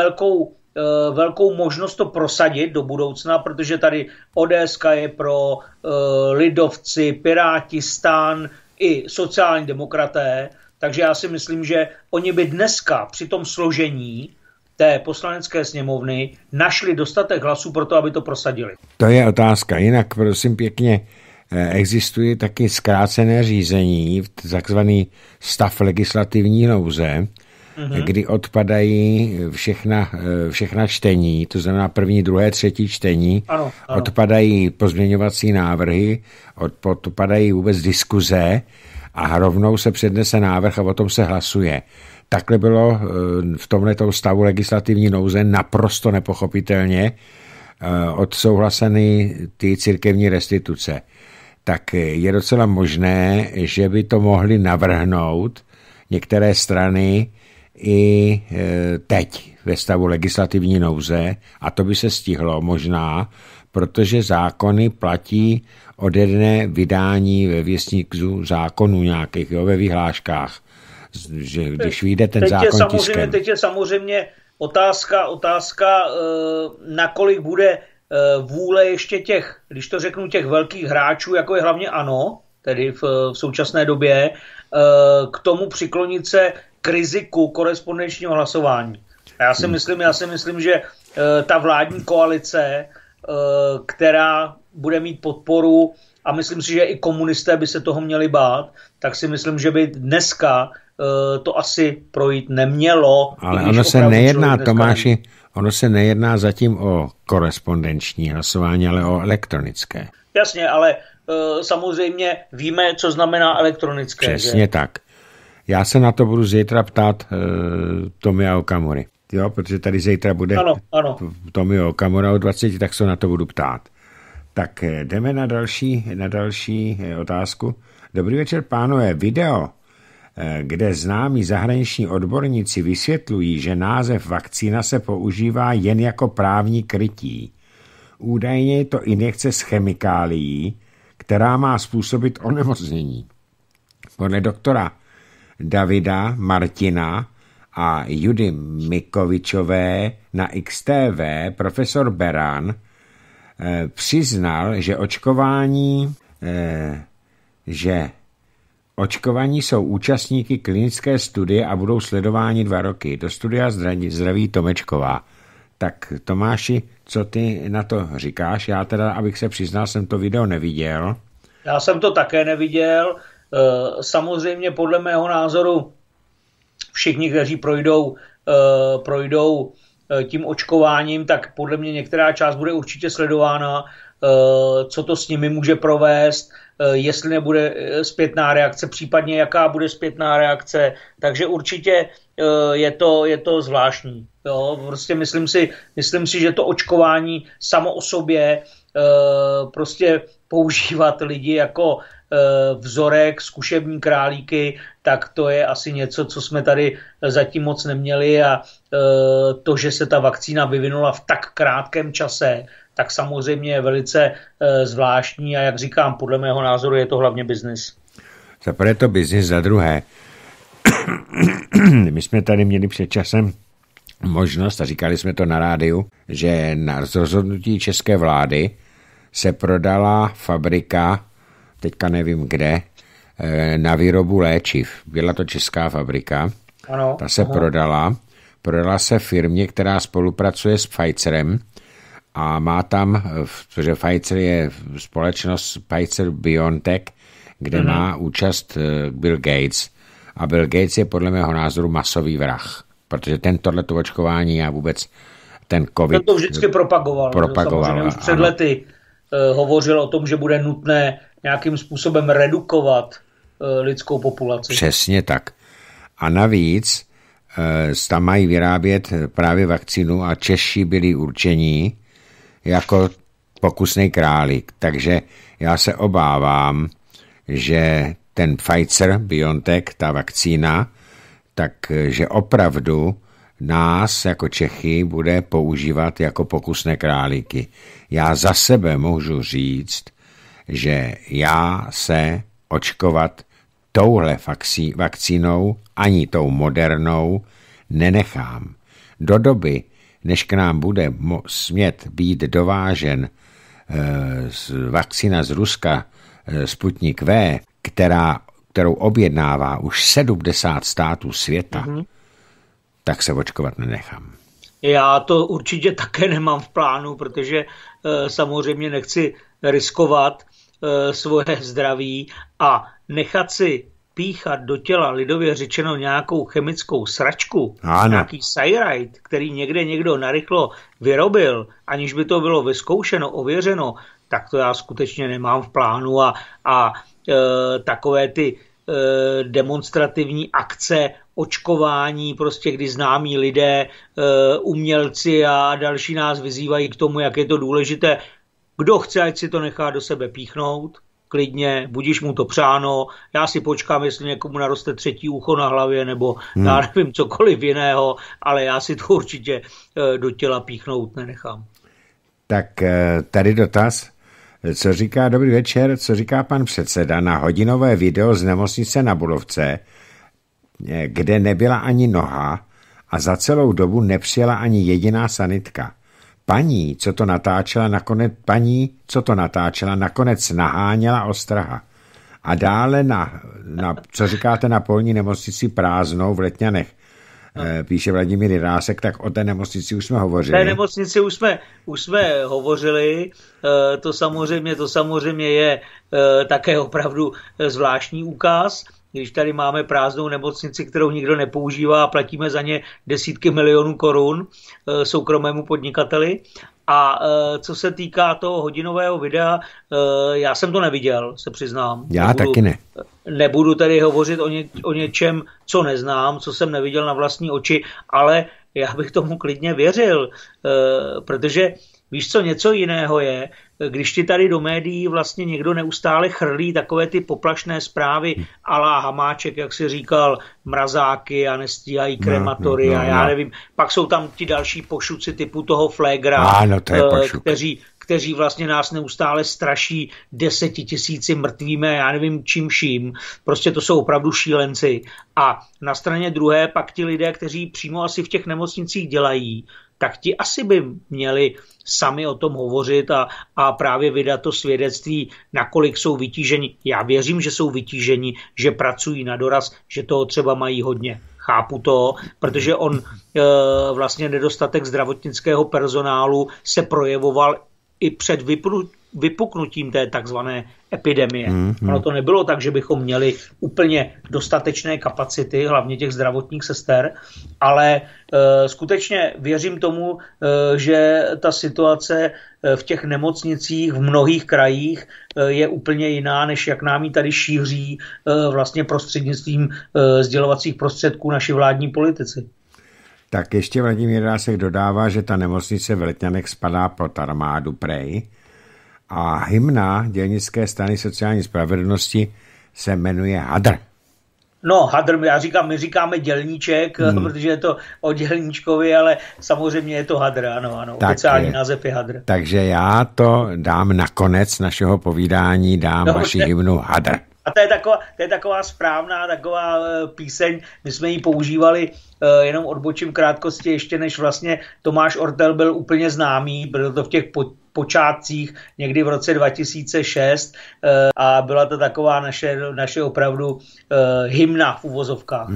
velkou možnost to prosadit do budoucna, protože tady ODS je pro, lidovci, Piráti, STAN i sociální demokraté, takže já si myslím, že oni by dneska při tom složení té Poslanecké sněmovny našli dostatek hlasů pro to, aby to prosadili. To je otázka. Jinak, prosím pěkně, existuje taky zkrácené řízení, takzvaný stav legislativní nouze, kdy odpadají všechna čtení, to znamená první, druhé, třetí čtení, ano. Odpadají pozměňovací návrhy, odpadají vůbec diskuze a rovnou se přednese návrh a o tom se hlasuje. Takhle bylo v tomhletou stavu legislativní nouze naprosto nepochopitelně odsouhlaseny ty církevní restituce. Tak je docela možné, že by to mohly navrhnout některé strany i teď ve stavu legislativní nouze a to by se stihlo možná, protože zákony platí od jedné vydání ve věstníku zákonů nějakých, ve vyhláškách. Že když vyjde ten zákon tiskem. Teď je samozřejmě otázka, nakolik bude vůle ještě těch, když to řeknu, těch velkých hráčů, jako je hlavně ANO, tedy v současné době, k tomu přiklonit se k riziku korespondenčního hlasování. A já si myslím, že ta vládní koalice, která bude mít podporu, a myslím si, že i komunisté by se toho měli bát, tak si myslím, že by dneska to asi projít nemělo. Ale ono se nejedná, Tomáši, ono se nejedná zatím o korespondenční hlasování, ale o elektronické. Jasně, ale samozřejmě víme, co znamená elektronické. Přesně že? Tak. Já se na to budu zítra ptát Tomia Okamury. Jo, protože tady zítra bude Tomio Okamura o 20, tak se na to budu ptát. Tak jdeme na další otázku. Dobrý večer, pánové. Video, kde známí zahraniční odborníci vysvětlují, že název vakcína se používá jen jako právní krytí. Údajně je to injekce s chemikálií, která má způsobit onemocnění. Podle doktora Davida Martina a Judy Mikovičové na XTV profesor Beran přiznal, že očkovaní jsou účastníky klinické studie a budou sledováni 2 roky. Do studia zdraví Tomečková. Tak Tomáši, co ty na to říkáš? Já teda, abych se přiznal, jsem to video neviděl. Já jsem to také neviděl. Samozřejmě podle mého názoru všichni, kteří projdou tím očkováním, tak podle mě některá část bude určitě sledována, co to s nimi může provést, jestli nebude zpětná reakce, případně jaká bude zpětná reakce. Takže určitě je to zvláštní. Jo? Prostě myslím si, že to očkování samo o sobě prostě používat lidi jako vzorek, zkušební králíky, tak to je asi něco, co jsme tady zatím moc neměli a to, že se ta vakcína vyvinula v tak krátkém čase, tak samozřejmě je velice zvláštní a jak říkám, podle mého názoru je to hlavně biznis. Za prvé to biznis, za druhé. My jsme tady měli před časem možnost, a říkali jsme to na rádiu, že na rozhodnutí české vlády se prodala fabrika, teďka nevím kde, na výrobu léčiv. Byla to česká fabrika. Ano, ta se prodala se firmě, která spolupracuje s Pfizerem a má tam, protože Pfizer je společnost Pfizer-BioNTech, kde má účast Bill Gates. A Bill Gates je podle mého názoru masový vrah, protože tohleto očkování a vůbec ten covid... To vždycky propagoval. Samozřejmě už před lety hovořil o tom, že bude nutné nějakým způsobem redukovat lidskou populaci. Přesně tak. A navíc tam mají vyrábět právě vakcínu a Češi byli určení jako pokusný králík. Takže já se obávám, že ten Pfizer-BioNTech, ta vakcína, takže opravdu nás jako Čechy bude používat jako pokusné králíky. Já za sebe můžu říct, že já se očkovat touhle vakcínou ani tou modernou nenechám. Do doby, než k nám bude smět být dovážen vakcína z Ruska Sputnik V, kterou objednává už 70 států světa, tak se očkovat nenechám. Já to určitě také nemám v plánu, protože samozřejmě nechci riskovat svoje zdraví a nechat si píchat do těla, lidově řečeno, nějakou chemickou sračku, nějaký Cyrite, který někde někdo narychlo vyrobil, aniž by to bylo vyzkoušeno, ověřeno, tak to já skutečně nemám v plánu a takové ty demonstrativní akce očkování, prostě kdy známí lidé, umělci a další nás vyzývají k tomu, jak je to důležité. Kdo chce, ať si to nechá do sebe píchnout, klidně, budíš mu to přáno, já si počkám, jestli někomu naroste 3. ucho na hlavě, nebo já nevím, cokoliv jiného, ale já si to určitě do těla píchnout nenechám. Tak tady dotaz. Co říká, dobrý večer, co říká pan předseda na hodinové video z nemocnice na Bulovce, kde nebyla ani noha a za celou dobu nepřijela ani jediná sanitka. Paní, co to natáčela, nakonec naháněla ostraha. A dále co říkáte na polní nemocnici prázdnou v Letňanech, píše Vladimír Jirásek, tak o té nemocnici už jsme hovořili. O té nemocnici už jsme hovořili, to samozřejmě je také opravdu zvláštní úkaz, když tady máme prázdnou nemocnici, kterou nikdo nepoužívá a platíme za ně desítky milionů korun soukromému podnikateli. A co se týká toho hodinového videa, já jsem to neviděl, se přiznám. Taky ne. Nebudu tady hovořit o něčem, co neznám, co jsem neviděl na vlastní oči, ale já bych tomu klidně věřil, protože víš co, něco jiného je, když ti tady do médií vlastně někdo neustále chrlí takové ty poplašné zprávy a la Hamáček, jak si říkal, mrazáky a nestíhají krematory a já nevím. Pak jsou tam ti další pošuci typu toho Flégra, kteří vlastně nás neustále straší 10 000 mrtvými, já nevím čím vším. Prostě to jsou opravdu šílenci. A na straně druhé pak ti lidé, kteří přímo asi v těch nemocnicích dělají, tak ti asi by měli sami o tom hovořit a právě vydat to svědectví, nakolik jsou vytíženi. Já věřím, že jsou vytíženi, že pracují na doraz, že toho třeba mají hodně. Chápu to, protože vlastně nedostatek zdravotnického personálu se projevoval i před vypuknutím té takzvané epidemie. Ono to nebylo tak, že bychom měli úplně dostatečné kapacity, hlavně těch zdravotních sester, ale skutečně věřím tomu, že ta situace v těch nemocnicích v mnohých krajích je úplně jiná, než jak nám ji tady šíří vlastně prostřednictvím sdělovacích prostředků naši vládní politici. Tak ještě Vladimír Dásek dodává, že ta nemocnice v Letňanech spadá pod armádu prej a hymna Dělnické strany sociální spravedlnosti se jmenuje Hadr. No, Hadr, my říkáme dělníček, protože je to o dělníčkovi, ale samozřejmě je to Hadr, ano, oficiální název je Hadr. Takže já to dám na konec našeho povídání, vaši hymnu Hadr. A to je taková správná píseň, my jsme ji používali, jenom odbočím krátkosti, ještě než vlastně Tomáš Ortel byl úplně známý, bylo to v těch počátcích, někdy v roce 2006 a byla to taková naše opravdu hymna v uvozovkách.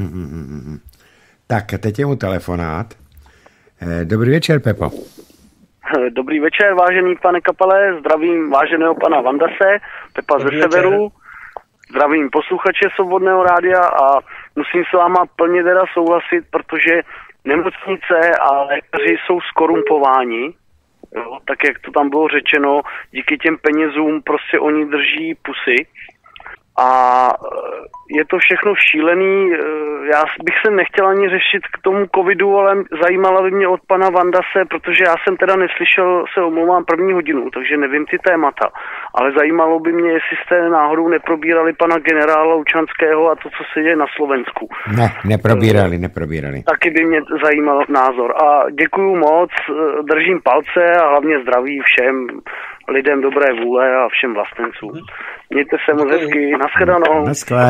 Tak teď je mu telefonát. Dobrý večer, Pepo. Dobrý večer, vážený pane Kapale, zdravím váženého pana Vandase, Pepa ze Severu. Zdravím posluchače Svobodného rádia a musím s váma plně teda souhlasit, protože nemocnice a lékaři jsou skorumpováni, jo, tak jak to tam bylo řečeno, díky těm penězům prostě oni drží pusy a je to všechno šílený. Já bych se nechtěl ani řešit k tomu covidu, ale zajímala by mě od pana Vandase, protože já jsem teda neslyšel, se omlouvám, první hodinu, takže nevím ty témata, ale zajímalo by mě, jestli jste náhodou neprobírali pana generála Lučanského a to, co se děje na Slovensku. Ne, neprobírali. Taky by mě zajímal názor a děkuju moc, držím palce a hlavně zdraví všem lidem dobré vůle a všem vlastencům. Mějte se moc hezky. Naschledanou.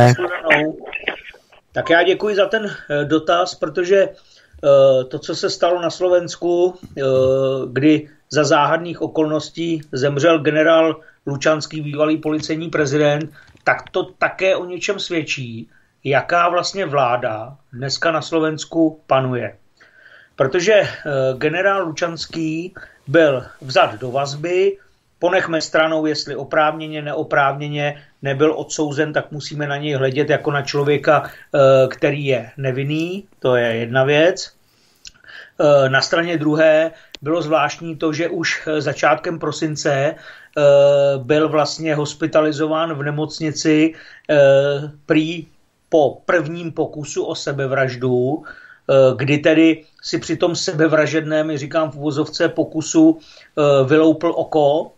Tak já děkuji za ten dotaz, protože to, co se stalo na Slovensku, kdy za záhadných okolností zemřel generál Lučanský, bývalý policejní prezident, tak to také o něčem svědčí, jaká vlastně vláda dneska na Slovensku panuje. Protože generál Lučanský byl vzat do vazby, ponechme stranou, jestli oprávněně, neoprávněně nebyl odsouzen, tak musíme na něj hledět jako na člověka, který je nevinný, to je jedna věc. Na straně druhé bylo zvláštní to, že už začátkem prosince byl vlastně hospitalizován v nemocnici prý po prvním pokusu o sebevraždu, kdy tedy si při tom sebevražedném, říkám v uvozovce, pokusu vyloupl oko,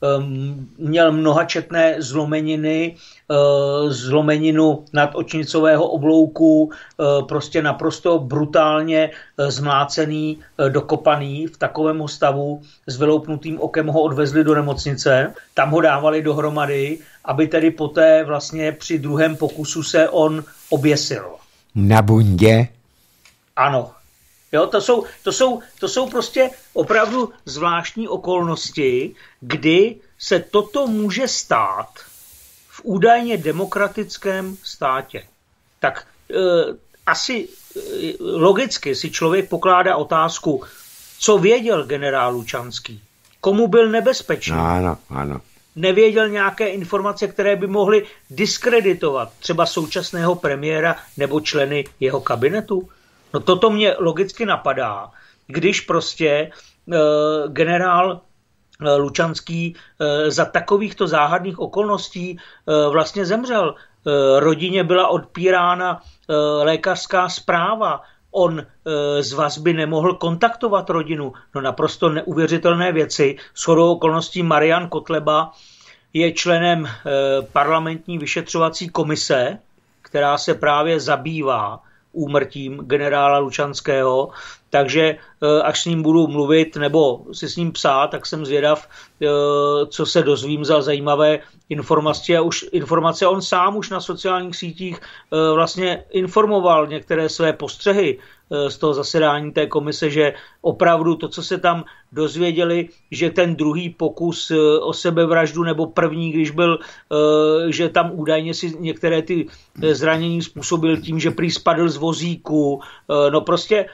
měl mnohačetné zlomeniny, zlomeninu nadočnicového oblouku, prostě naprosto brutálně zmlácený, dokopaný v takovém stavu, s vyloupnutým okem ho odvezli do nemocnice, tam ho dávali dohromady, aby tedy poté vlastně při druhém pokusu se on oběsil. Na bundě? Ano. Jo, to jsou prostě opravdu zvláštní okolnosti, kdy se toto může stát v údajně demokratickém státě. Tak asi logicky si člověk pokládá otázku, co věděl generál Lučanský, komu byl nebezpečný. Ano. Nevěděl nějaké informace, které by mohly diskreditovat třeba současného premiéra nebo členy jeho kabinetu. No toto mě logicky napadá, když prostě generál Lučanský za takovýchto záhadných okolností vlastně zemřel. Rodině byla odpírána lékařská správa, on z vazby nemohl kontaktovat rodinu. No naprosto neuvěřitelné věci. Shodou okolností Marian Kotleba je členem parlamentní vyšetřovací komise, která se právě zabývá úmrtím generála Lučanského, takže až s ním budu mluvit nebo si s ním psát, tak jsem zvědav, co se dozvím za zajímavé informace. On sám už na sociálních sítích vlastně informoval některé své postřehy z toho zasedání té komise, že opravdu to, co se tam dozvěděli, že ten druhý pokus o sebevraždu nebo první, když byl, že tam údajně si některé ty zranění způsobil tím, že prý spadl z vozíku. No prostě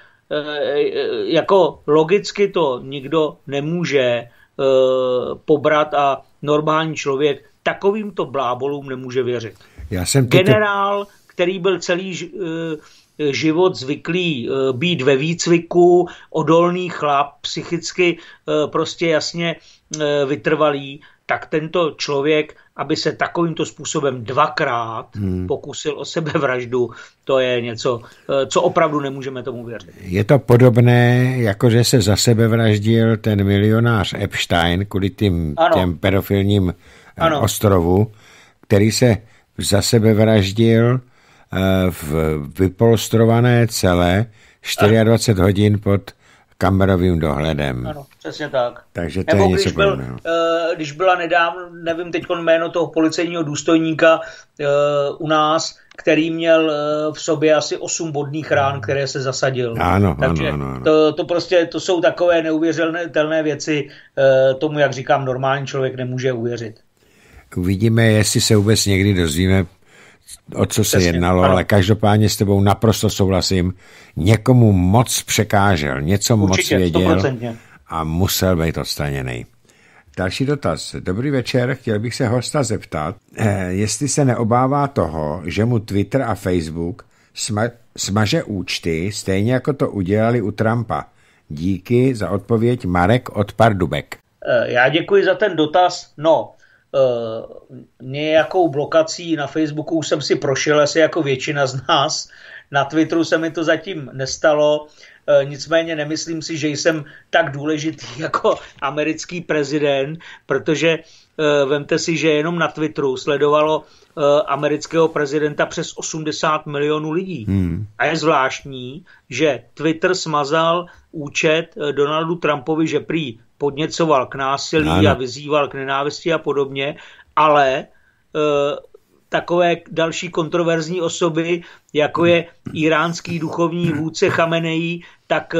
jako logicky to nikdo nemůže pobrat a normální člověk takovýmto blábolům nemůže věřit. Generál, který byl celý život zvyklý být ve výcviku, odolný chlap, psychicky prostě jasně vytrvalý, tak tento člověk, aby se takovýmto způsobem dvakrát pokusil o sebevraždu, to je něco, co opravdu nemůžeme tomu věřit. Je to podobné, jako že se za sebevraždil ten milionář Epstein kvůli těm pedofilním ostrovu, který se za sebevraždil v vypolstrované cele 24 hodin pod kamerovým dohledem. Ano, přesně tak. Takže to je něco podobného. Když byla nedávno, nevím teď jméno toho policejního důstojníka u nás, který měl v sobě asi 8 bodných rán, které se zasadil. Ano. To prostě, to jsou takové neuvěřitelné věci, tomu, jak říkám, normální člověk nemůže uvěřit. Uvidíme, jestli se vůbec někdy dozvíme, o co se jednalo, ale každopádně s tebou naprosto souhlasím. Někomu moc překážel, něco moc věděl 100%. A musel být odstraněný. Další dotaz. Dobrý večer, chtěl bych se hosta zeptat, jestli se neobává toho, že mu Twitter a Facebook smaže účty, stejně jako to udělali u Trumpa. Díky za odpověď, Marek od Pardubek. Já děkuji za ten dotaz. Nějakou blokací na Facebooku už jsem si prošel, asi jako většina z nás. Na Twitteru se mi to zatím nestalo, nicméně nemyslím si, že jsem tak důležitý jako americký prezident, protože vemte si, že jenom na Twitteru sledovalo amerického prezidenta přes 80 milionů lidí. A je zvláštní, že Twitter smazal účet Donaldu Trumpovi, že prý podněcoval k násilí a vyzýval k nenávisti a podobně, ale takové další kontroverzní osoby, jako je iránský duchovní vůdce Chamenei, tak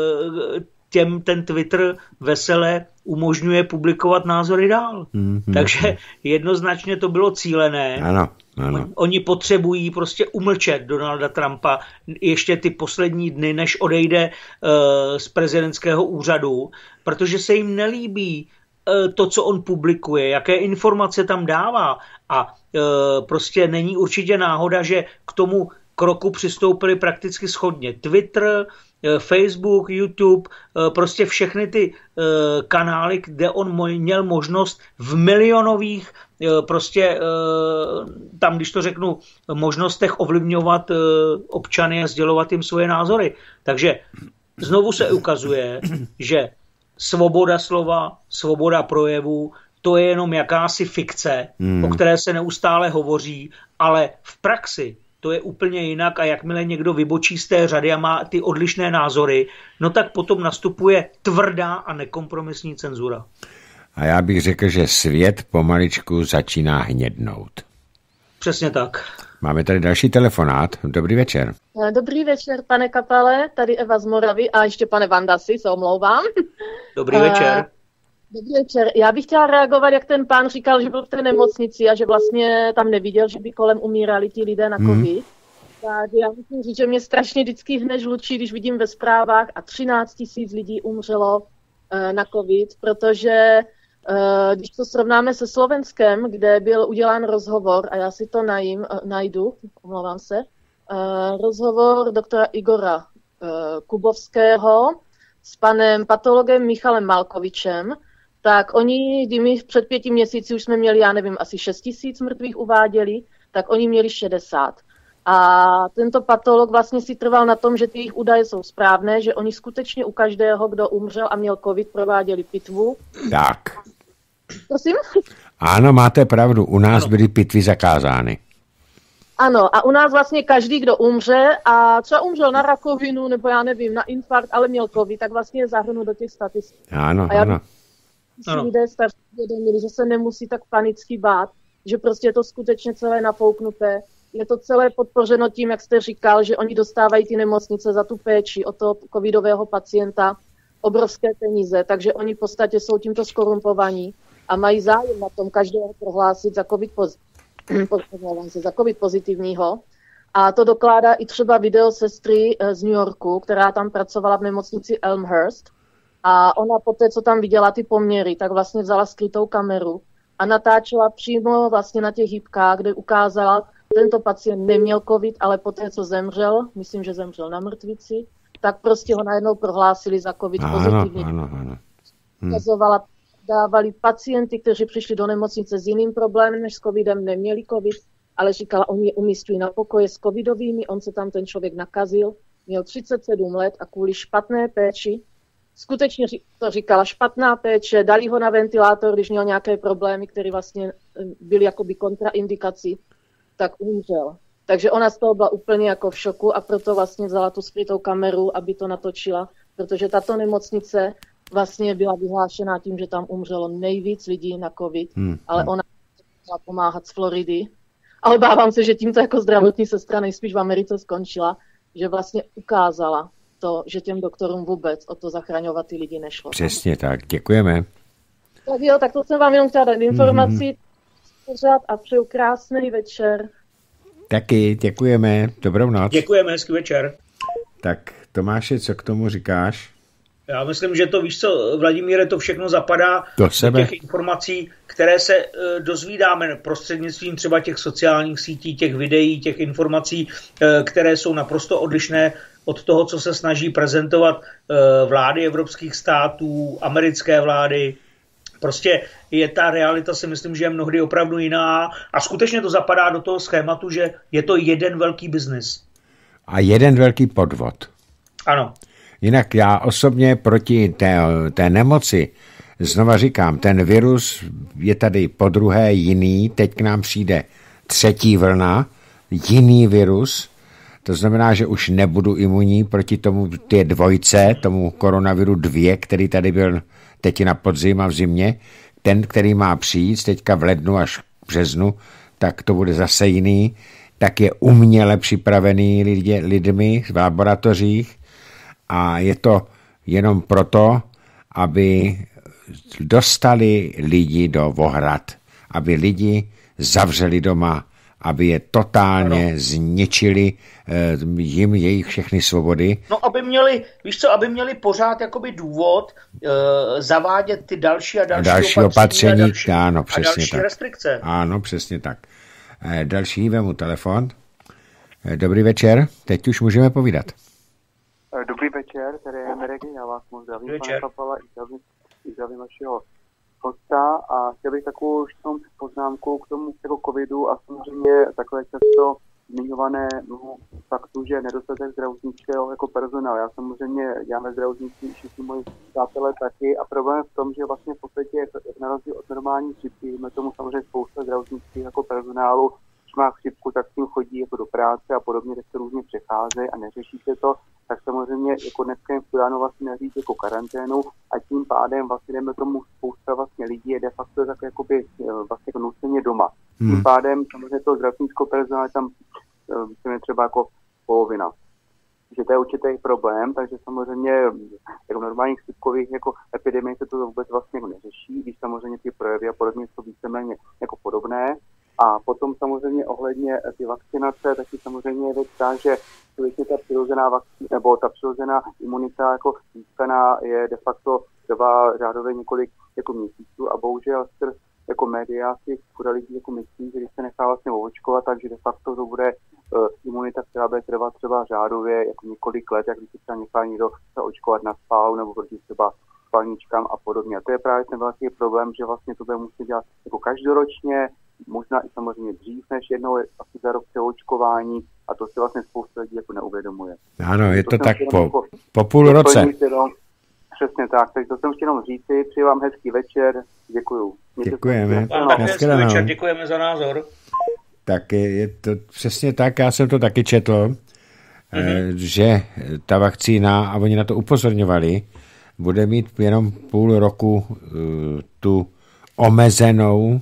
těm ten Twitter vesele umožňuje publikovat názory dál. Takže jednoznačně to bylo cílené. Ano. Oni potřebují prostě umlčet Donalda Trumpa ještě ty poslední dny, než odejde z prezidentského úřadu, protože se jim nelíbí to, co on publikuje, jaké informace tam dává. A prostě není určitě náhoda, že k tomu kroku přistoupili prakticky shodně Twitter, Facebook, YouTube, prostě všechny ty kanály, kde on měl možnost v milionových prostě tam, když to řeknu, možnostech ovlivňovat občany a sdělovat jim svoje názory. Takže znovu se ukazuje, že svoboda slova, svoboda projevu, to je jenom jakási fikce, o které se neustále hovoří, ale v praxi to je úplně jinak a jakmile někdo vybočí z té řady a má ty odlišné názory, no tak potom nastupuje tvrdá a nekompromisní cenzura. A já bych řekl, že svět pomaličku začíná hnědnout. Přesně tak. Máme tady další telefonát. Dobrý večer. Dobrý večer, pane Kapale, tady Eva z Moravy a ještě pane Vandasi, se omlouvám. Dobrý večer. Dobrý večer. Já bych chtěla reagovat, jak ten pán říkal, že byl v té nemocnici a že vlastně tam neviděl, že by kolem umírali ti lidé na covid. Tak já musím říct, že mě strašně vždycky hned žlučí, když vidím ve zprávách a 13 000 lidí umřelo na covid, protože když to srovnáme se Slovenskem, kde byl udělán rozhovor, a já si to najdu, omlouvám se, rozhovor doktora Igora Kubovského s panem patologem Michalem Malkovičem, tak oni, kdy my před 5 měsíci už jsme měli, já nevím, asi 6 000 mrtvých uváděli, tak oni měli 60. A tento patolog vlastně si trval na tom, že ty jejich údaje jsou správné, že oni skutečně u každého, kdo umřel a měl covid, prováděli pitvu. Tak. Prosím? Ano, máte pravdu, u nás byly pitvy zakázány. Ano, a u nás vlastně každý, kdo umře a třeba umřel na rakovinu, nebo já nevím, na infarkt, ale měl covid, tak vlastně je zahrnut do těch statistik. Ano, ano. Si lidé starší vědomili, že se nemusí tak panicky bát, že prostě je to skutečně celé nafouknuté. Je to celé podpořeno tím, jak jste říkal, že oni dostávají ty nemocnice za tu péči o toho covidového pacienta obrovské peníze, takže oni v podstatě jsou tímto skorumpovaní a mají zájem na tom každého prohlásit za covid pozitivního. A to dokládá i třeba video sestry z New Yorku, která tam pracovala v nemocnici Elmhurst. A ona poté, co tam viděla ty poměry, tak vlastně vzala skrytou kameru a natáčela přímo vlastně na těch hýbkách, kde ukázala, tento pacient neměl covid, ale poté, co zemřel, myslím, že zemřel na mrtvici, tak prostě ho najednou prohlásili za covid pozitivní. Ano. Dávali pacienty, kteří přišli do nemocnice s jiným problémem než s covidem, neměli covid, ale říkala, oni je umístují na pokoje s covidovými, on se tam ten člověk nakazil, měl 37 let a kvůli špatné péči, skutečně to říkala, špatná péče, dali ho na ventilátor, když měl nějaké problémy, které vlastně byly jakoby kontraindikací, tak umřel. Takže ona z toho byla úplně jako v šoku a proto vlastně vzala tu skrytou kameru, aby to natočila, protože tato nemocnice vlastně byla vyhlášená tím, že tam umřelo nejvíc lidí na covid, ale ona chtěla pomáhat z Floridy. Ale bávám se, že tímto jako zdravotní sestra nejspíš v Americe skončila, že vlastně ukázala to, že těm doktorům vůbec o to zachraňovat ty lidi nešlo. Přesně tak, děkujeme. Tak jo, tak to jsem vám jenom chtěla dát informaci a přeju krásný večer. Taky, děkujeme, dobrou noc. Děkujeme, hezký večer. Tak Tomáši, co k tomu říkáš? Já myslím, že to, víš co, Vladimíre, to všechno zapadá do těch informací, které se dozvídáme prostřednictvím třeba těch sociálních sítí, těch videí, těch informací, které jsou naprosto odlišné od toho, co se snaží prezentovat vlády evropských států, americké vlády. Prostě je ta realita, si myslím, že je mnohdy opravdu jiná a skutečně to zapadá do toho schématu, že je to jeden velký biznis. A jeden velký podvod. Ano. Jinak já osobně proti té nemoci, znova říkám, ten virus je tady podruhé jiný, teď k nám přijde třetí vlna, jiný virus, to znamená, že už nebudu imunní proti tomu té dvojce, tomu koronaviru 2, který tady byl teď na podzim a v zimě, ten, který má přijít teďka v lednu až v březnu, tak to bude zase jiný, tak je uměle připravený lidmi v laboratořích a je to jenom proto, aby dostali lidi do ohrad, aby lidi zavřeli doma, aby je totálně zničili jim jejich všechny svobody. No, aby měli, víš co, aby měli pořád jakoby důvod zavádět ty další a další opatření a další restrikce. Ano, přesně tak. Další, vemu telefon. Dobrý večer, teď už můžeme povídat. Dobrý večer, tady je Mirek, já vás moc zdravím, pane Kapala, i zdravím vašeho hosta a chtěl bych takovou poznámku k tomu jako covidu a samozřejmě takové často zmiňované faktu, že nedostatek zdravotnického jako personál. Já samozřejmě dělám ve zdravotnictví, všichni moji přátelé taky a problém je v tom, že vlastně v podstatě na rozdíl od normální chřipky, máme tomu samozřejmě spousta zdravotnických jako personálu, když má chřipku, tak s tím chodí jako do práce a podobně, tak se různě přecházejí a neřeší se to, tak samozřejmě jako dneska jim dáno vlastně nařídit jako karanténu a tím pádem vlastně jdeme tomu spousta vlastně lidí je de facto tak jakoby vlastně jako nuceně doma. Tím pádem samozřejmě toho zdravotnického personálu tam je třeba jako polovina. Že to je určitý problém, takže samozřejmě jako normálních chřipkových jako epidemii se to vůbec vlastně jako neřeší, když samozřejmě ty projevy a podobně jsou víceméně jako podobné. A potom samozřejmě ohledně ty vakcinace, taky samozřejmě je věc ta, že ta přirozená vakcína, nebo ta přirozená imunita jako získaná je de facto trvá řádově několik jako měsíců a bohužel skrz jako média si půjde lidí jako myslí, že když se nechá vlastně očkovat, takže de facto to bude imunita, která bude trvat třeba řádově jako několik let, jak když se třeba nechá někdo se očkovat na spálu nebo proti třeba spalničkám a podobně. A to je právě ten velký problém, že vlastně to bude muset dělat jako každoročně, možná i samozřejmě dřív než jednou asi za rok přeočkování a to si vlastně spousta lidí jako neuvědomuje. Ano, je to tak po půl roce. Přesně tak, takže to jsem chtěl jenom říci, přeji vám hezký večer, děkuju. Děkujeme. Hezký večer, děkujeme za názor. tak je to přesně tak, já jsem to taky četl, že ta vakcína, a oni na to upozorňovali, bude mít jenom půl roku tu omezenou,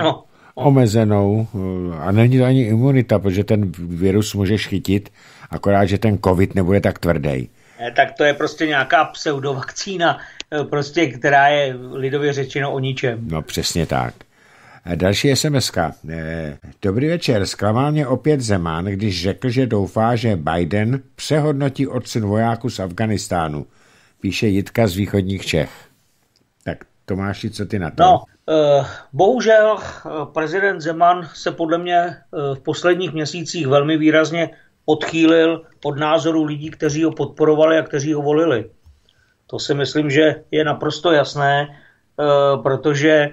a není to ani imunita, protože ten virus můžeš chytit, akorát, že ten covid nebude tak tvrdý. Tak to je prostě nějaká pseudovakcína, prostě, která je lidově řečeno o ničem. No přesně tak. Další SMS-ka. Dobrý večer, zklamal mě opět Zeman, když řekl, že doufá, že Biden přehodnotí odsun vojáků z Afghánistánu. Píše Jitka z východních Čech. Tak Tomáši, co ty na to? No, bohužel prezident Zeman se podle mě v posledních měsících velmi výrazně odchýlil od názoru lidí, kteří ho podporovali a kteří ho volili. To si myslím, že je naprosto jasné, protože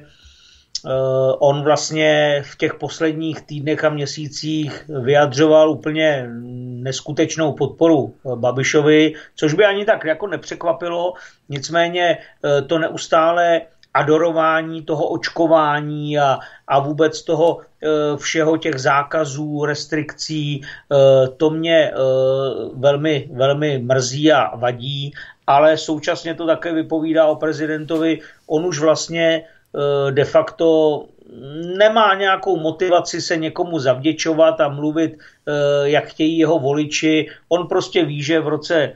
on vlastně v těch posledních týdnech a měsících vyjadřoval úplně neskutečnou podporu Babišovi, což by ani tak jako nepřekvapilo, nicméně to neustále adorování toho očkování a vůbec toho všeho těch zákazů, restrikcí, to mě velmi, velmi mrzí a vadí, ale současně to také vypovídá o prezidentovi. On už vlastně de facto nemá nějakou motivaci se někomu zavděčovat a mluvit, jak chtějí jeho voliči. On prostě ví, že v roce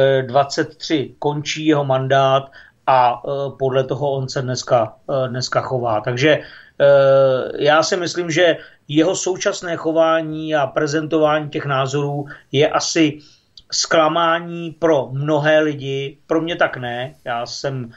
23 končí jeho mandát a podle toho on se dneska chová. Takže já si myslím, že jeho současné chování a prezentování těch názorů je asi zklamání pro mnohé lidi. Pro mě tak ne. Já jsem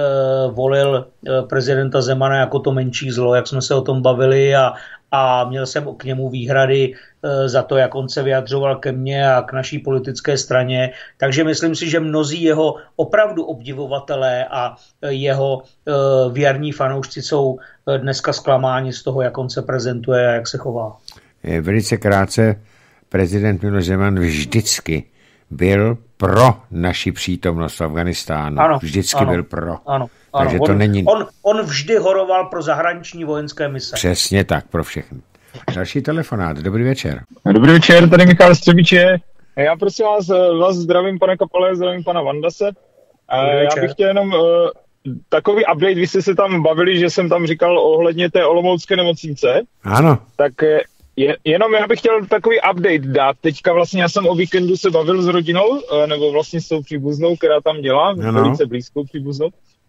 volil prezidenta Zemana jako to menší zlo, jak jsme se o tom bavili a měl jsem k němu výhrady za to, jak on se vyjadřoval ke mně a k naší politické straně. Takže myslím si, že mnozí jeho opravdu obdivovatelé a jeho věrní fanoušci jsou dneska zklamáni z toho, jak on se prezentuje a jak se chová. Velice krátce, prezident Miloš Zeman vždycky byl pro naši přítomnost v Afghánistánu. Ano, vždycky ano, byl pro. Ano, takže ano. to není... On vždy horoval pro zahraniční vojenské mise. Přesně tak, pro všechny. Další telefonát. Dobrý večer. Dobrý večer, tady Michal Střebiče. Já prosím vás zdravím, pane Kapale, zdravím pana Vandase. Já bych chtěl jenom takový update, vy jste se tam bavili, že jsem tam říkal ohledně té olomoucké nemocnice. Ano. Tak jenom já bych chtěl takový update dát. Teďka vlastně já jsem o víkendu se bavil s rodinou, nebo vlastně s tou příbuznou, která tam dělá, velice blízkou příbuznou.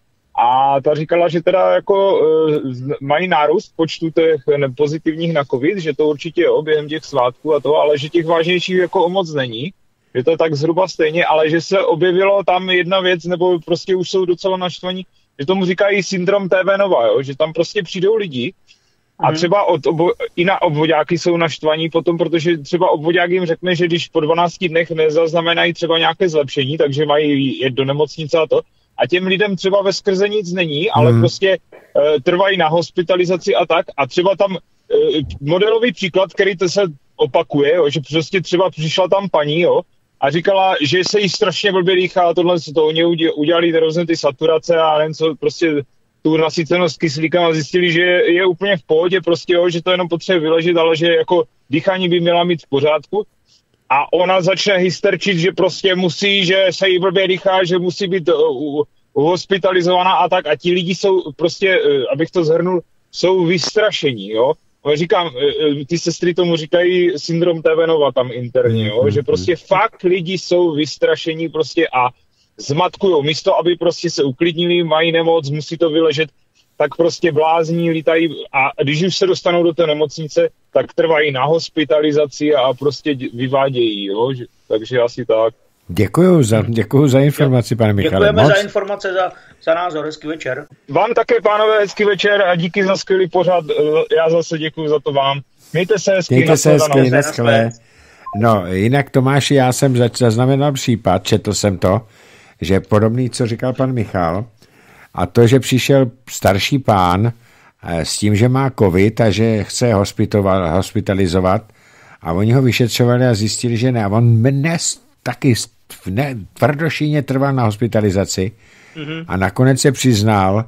A ta říkala, že teda jako mají nárůst počtu těch pozitivních na covid, že to určitě je během těch svátků a to, ale že těch vážnějších jako moc není. Je to tak zhruba stejně, ale že se objevilo tam jedna věc, nebo prostě už jsou docela naštvaní, že tomu říkají syndrom TV Nova, jo? Že tam prostě přijdou lidi a třeba i na obvoďáky jsou naštvaní potom, protože třeba obvoďák jim řekne, že když po 12 dnech nezaznamenají třeba nějaké zlepšení, takže mají jet do nemocnice a to, a těm lidem třeba ve skrze nic není, ale prostě trvají na hospitalizaci a tak. A třeba tam modelový příklad, který to se opakuje, jo, že prostě třeba přišla tam paní, jo, a říkala, že se jí strašně blbě dýchá, tohle to oni udělali různé ty saturace a nevím co, prostě tu nasycenost kyslíkem a zjistili, že je úplně v pohodě, prostě, jo, že to jenom potřebuje vyležet, ale že jako dýchání by měla mít v pořádku. A ona začne hysterčit, že prostě musí, že se jí blbě dýchá, že musí být hospitalizovaná a tak. A ti lidi jsou prostě, abych to shrnul, jsou vystrašení, jo. Říkám, ty sestry tomu říkají syndrom TV Nova tam interně, jo. Že prostě fakt lidi jsou vystrašení prostě a zmatkujou. Místo, aby prostě se uklidnili, mají nemoc, musí to vyležet, tak prostě blázní, lítají a když už se dostanou do té nemocnice, tak trvají na hospitalizaci a prostě vyvádějí, jo? Takže asi tak. Děkuju za informaci, pane Michale. Děkujeme za informace, za názor, hezký večer. Vám také, pánové, hezký večer a díky za skvělý pořad, já zase děkuju za to vám. Mějte se hezky. Mějte se hezky, naschle. No, jinak Tomáši, já jsem zaznamenal případ, četl jsem to, že podobný, co říkal pan Michal, a to, že přišel starší pán s tím, že má covid a že chce hospitalizovat a oni ho vyšetřovali a zjistili, že ne. A on dnes taky tvrdošíně trval na hospitalizaci a nakonec se přiznal,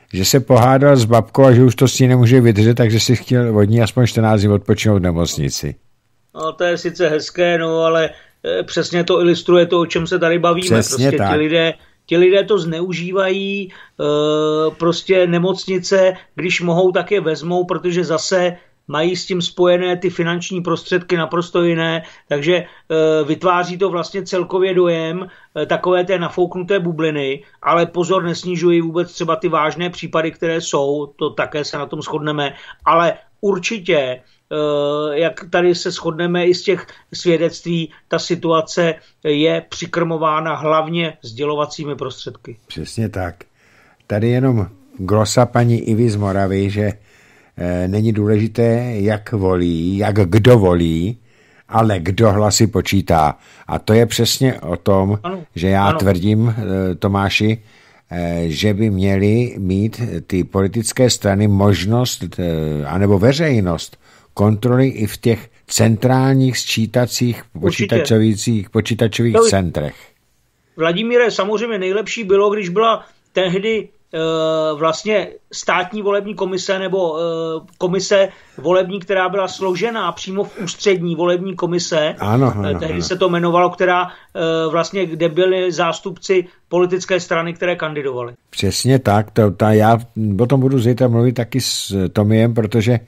že se pohádal s babkou a že už to s ní nemůže vydržet, takže si chtěl od ní aspoň 14 dní odpočinout v nemocnici. No to je sice hezké, no ale přesně to ilustruje to, o čem se tady bavíme. Přesně prostě ti lidé to zneužívají, prostě nemocnice, když mohou, tak je vezmou, protože zase mají s tím spojené ty finanční prostředky naprosto jiné, takže vytváří to vlastně celkově dojem takové té nafouknuté bubliny, ale pozor, nesnižují vůbec třeba ty vážné případy, které jsou, to také se na tom shodneme, ale určitě, jak tady se shodneme i z těch svědectví, ta situace je přikrmována hlavně sdělovacími prostředky. Přesně tak. Tady jenom glosa paní Ivy z Moravy, že není důležité, jak volí, jak kdo volí, ale kdo hlasy počítá. A to je přesně o tom, že já tvrdím, Tomáši, že by měly mít ty politické strany možnost, anebo veřejnost, kontroly i v těch centrálních sčítacích počítačových centrech. Vladimíre, samozřejmě nejlepší bylo, když byla tehdy vlastně státní volební komise nebo komise volební, která byla složená přímo v ústřední volební komise. Ano, tehdy se to jmenovalo, která vlastně, kde byli zástupci politické strany, které kandidovaly. Přesně tak. Já o tom budu zítra mluvit taky s Tomiem, protože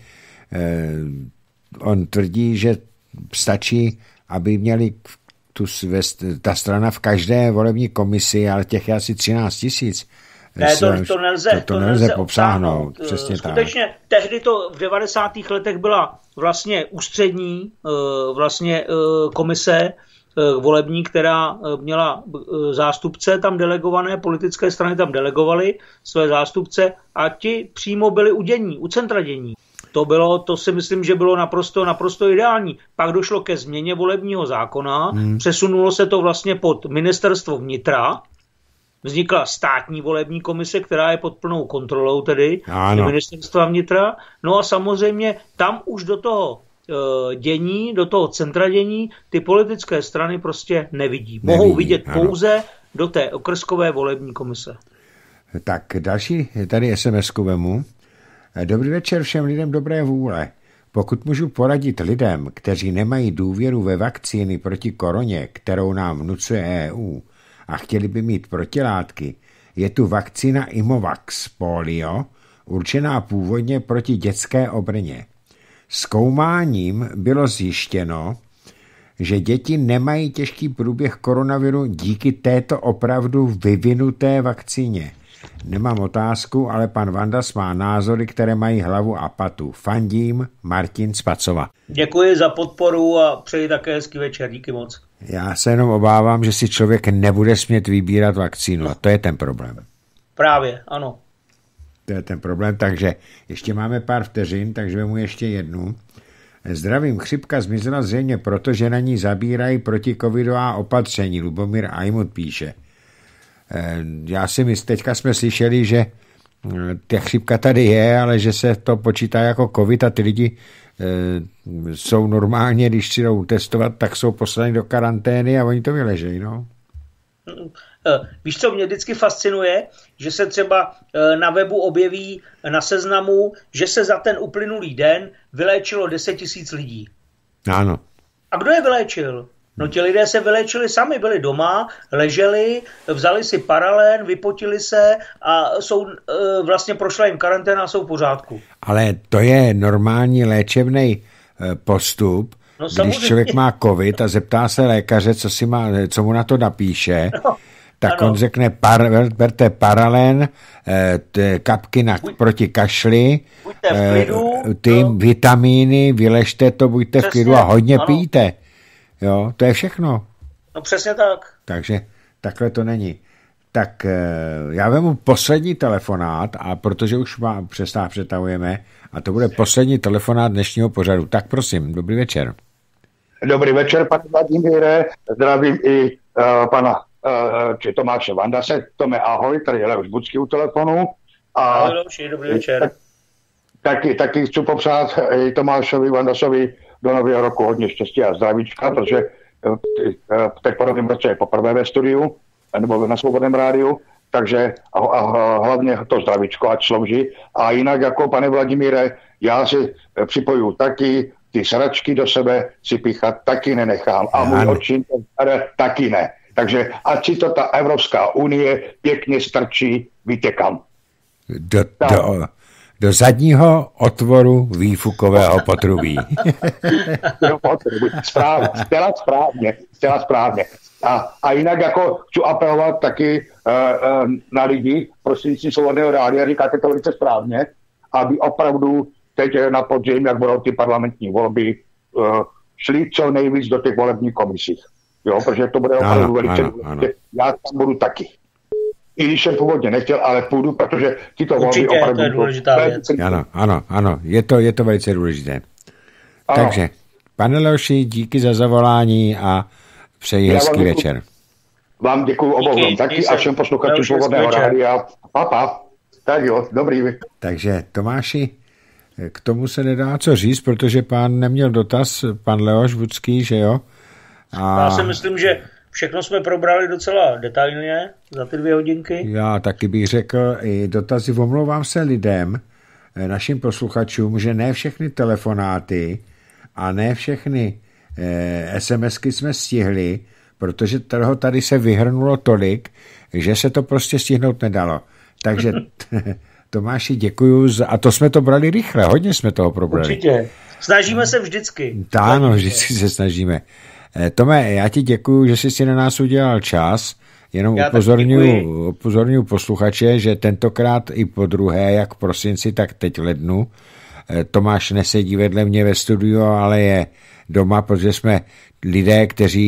on tvrdí, že stačí, aby měli ta strana v každé volební komisi, ale těch je asi 13 000. Ne, to nelze popsáhnout. Skutečně tak. Tehdy to v 90. letech byla vlastně ústřední komise volební, která měla zástupce tam delegované, politické strany tam delegovaly své zástupce a ti přímo byli u dění, u centra dění. To si myslím, že bylo naprosto ideální. Pak došlo ke změně volebního zákona, přesunulo se to vlastně pod ministerstvo vnitra, vznikla státní volební komise, která je pod plnou kontrolou tedy ministerstva vnitra. No a samozřejmě tam už do toho dění, do toho centra dění ty politické strany prostě nevidí. Mohou vidět pouze do té okrskové volební komise. Tak další tady SMS-ku vemu. Dobrý večer všem lidem dobré vůle. Pokud můžu poradit lidem, kteří nemají důvěru ve vakcíny proti koroně, kterou nám vnucuje EU, a chtěli by mít protilátky, je tu vakcína Imovax polio, určená původně proti dětské obrně. Zkoumáním bylo zjištěno, že děti nemají těžký průběh koronaviru díky této opravdu vyvinuté vakcíně. Nemám otázku, ale pan Vandas má názory, které mají hlavu a patu. Fandím, Martin Spacova. Děkuji za podporu a přeji také hezký večer. Díky moc. Já se jenom obávám, že si člověk nebude smět vybírat vakcínu a to je ten problém. Právě, ano. To je ten problém, takže ještě máme pár vteřin, takže vemu ještě jednu. Zdravím, chřipka zmizela zřejmě proto, že na ní zabírají protikovidová opatření. Lubomír Ajmut píše. Já si myslím, teďka jsme slyšeli, že ta chřipka tady je, ale že se to počítá jako covid a ty lidi jsou normálně, když si jdou testovat, tak jsou poslani do karantény a oni to vyležejí, no. Víš, co mě vždycky fascinuje? Že se třeba na webu objeví na seznamu, že se za ten uplynulý den vyléčilo 10 000 lidí. Ano. A kdo je vyléčil? No ti lidé se vyléčili sami, byli doma, leželi, vzali si paralen, vypotili se a jsou vlastně prošla jim karanténa a jsou v pořádku. Ale to je normální léčebný postup, no, když člověk má covid a zeptá se lékaře, co mu na to napíše, tak on řekne, berte paralen, kapky proti kašli, ty vitamíny, vyležte to, buďte v klidu a hodně pijte. Jo, to je všechno. No přesně tak. Takže takhle to není. Tak já vemu poslední telefonát, a protože už přetahujeme, a to bude poslední telefonát dnešního pořadu. Tak prosím, dobrý večer. Dobrý večer, pane Vladimíre. Zdravím i pana Tomáše Vandase. Tome, ahoj, tady je Leoš Bucký u telefonu. Ahoj, Leoši, dobrý večer. Taky chci popřát i Tomášovi Vandasovi do nového roku hodně štěstí a zdravíčka, protože teď po novém roce je poprvé ve studiu, nebo na Svobodném rádiu. takže hlavně to zdravíčko, ať slouží. A jinak jako pane Vladimíre, já si připoju taky, ty sračky do sebe si píchat taky nenechám. A můj odčin taky ne. Takže ať si to ta Evropská unie pěkně strčí, víte kam. Do zadního otvoru výfukového potrubí. Zcela správně. A jinak jako chci apelovat taky na lidi, prostřednictvím Svobodného rádia, říkáte to velice správně, aby opravdu teď na podzim, jak budou ty parlamentní volby, šli co nejvíc do těch volebních komisích. Jo, protože to bude opravdu velice důležité. Já tam budu taky. I když jsem původně nechtěl, ale půjdu, protože tyto volby opravdu... to je důležitá věc. Ano, je to velice důležité. Ano. Takže, pane Leoši, díky za zavolání a přeji hezký večer. Vám děkuju obou taky a všem posluchačům Svobodného rádia. Pa. Tak jo, dobrý. Takže Tomáši, k tomu se nedá co říct, protože pán neměl dotaz, pan Leoš Vudský, že jo? Já si myslím, že všechno jsme probrali docela detailně za ty 2 hodinky. Já taky bych řekl i dotazy, omlouvám se lidem, našim posluchačům, že ne všechny telefonáty a ne všechny SMSky jsme stihli, protože toho tady se vyhrnulo tolik, že se to prostě stihnout nedalo. Takže Tomáši, děkuju a to jsme to brali rychle, hodně jsme toho probrali. Určitě. Snažíme se vždycky. Ano, vždycky se snažíme. Tome, já ti děkuju, že jsi si na nás udělal čas, jenom upozorňuji posluchače, že tentokrát i po druhé, jak v prosinci, tak teď v lednu, Tomáš nesedí vedle mě ve studiu, ale je doma, protože jsme lidé,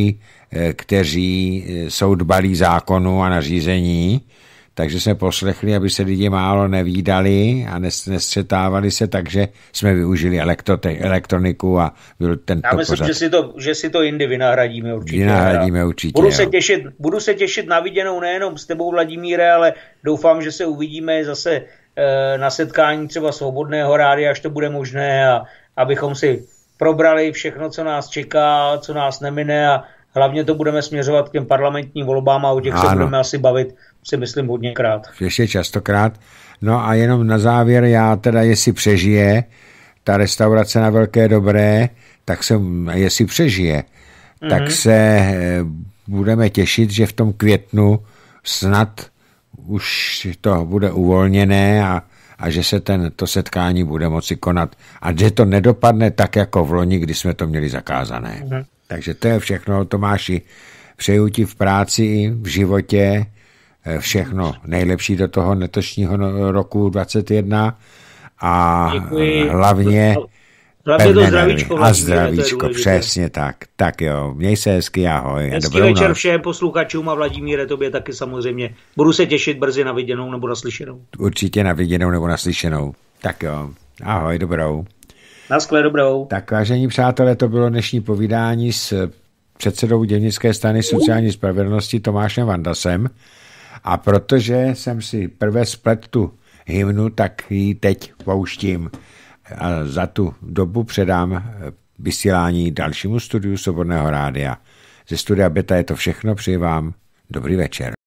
kteří jsou dbalí zákonu a nařízení, takže jsme poslechli, aby se lidi málo nevídali a nestřetávali se, takže jsme využili elektroniku a byl tento já myslím, pořad. že si to jindy vynahradíme určitě. Budu se těšit na viděnou nejenom s tebou, Vladimíre, ale doufám, že se uvidíme zase na setkání třeba Svobodného rádia, až to bude možné, a abychom si probrali všechno, co nás čeká, co nás nemine, a hlavně to budeme směřovat k těm parlamentním volbám a o těch se budeme asi bavit, si myslím, hodněkrát. Ještě častokrát. No a jenom na závěr, já teda, jestli přežije ta restaurace na Velké Dobré, jestli přežije, tak se budeme těšit, že v tom květnu snad už to bude uvolněné a že se to setkání bude moci konat. A že to nedopadne tak, jako v loni, kdy jsme to měli zakázané. Takže to je všechno, Tomáši. Přeju ti v práci, v životě všechno nejlepší do toho letošního roku 2021 a děkuji. Hlavně to zdravíčko. A zdravíčko, přesně tak. Tak jo, měj se hezky, ahoj. Hezký večer všem posluchačům a Vladimíre, tobě taky samozřejmě. Budu se těšit brzy na viděnou nebo naslyšenou. Určitě na viděnou nebo naslyšenou. Tak jo, ahoj, dobrou. Naschle, dobrou. Tak vážení přátelé, to bylo dnešní povídání s předsedou Dělnické strany sociální spravedlnosti Tomášem Vandasem. A protože jsem si prvé splet tu hymnu, tak ji teď pouštím. A za tu dobu předám vysílání dalšímu studiu Svobodného rádia. Ze studia Beta je to všechno, přeji vám dobrý večer.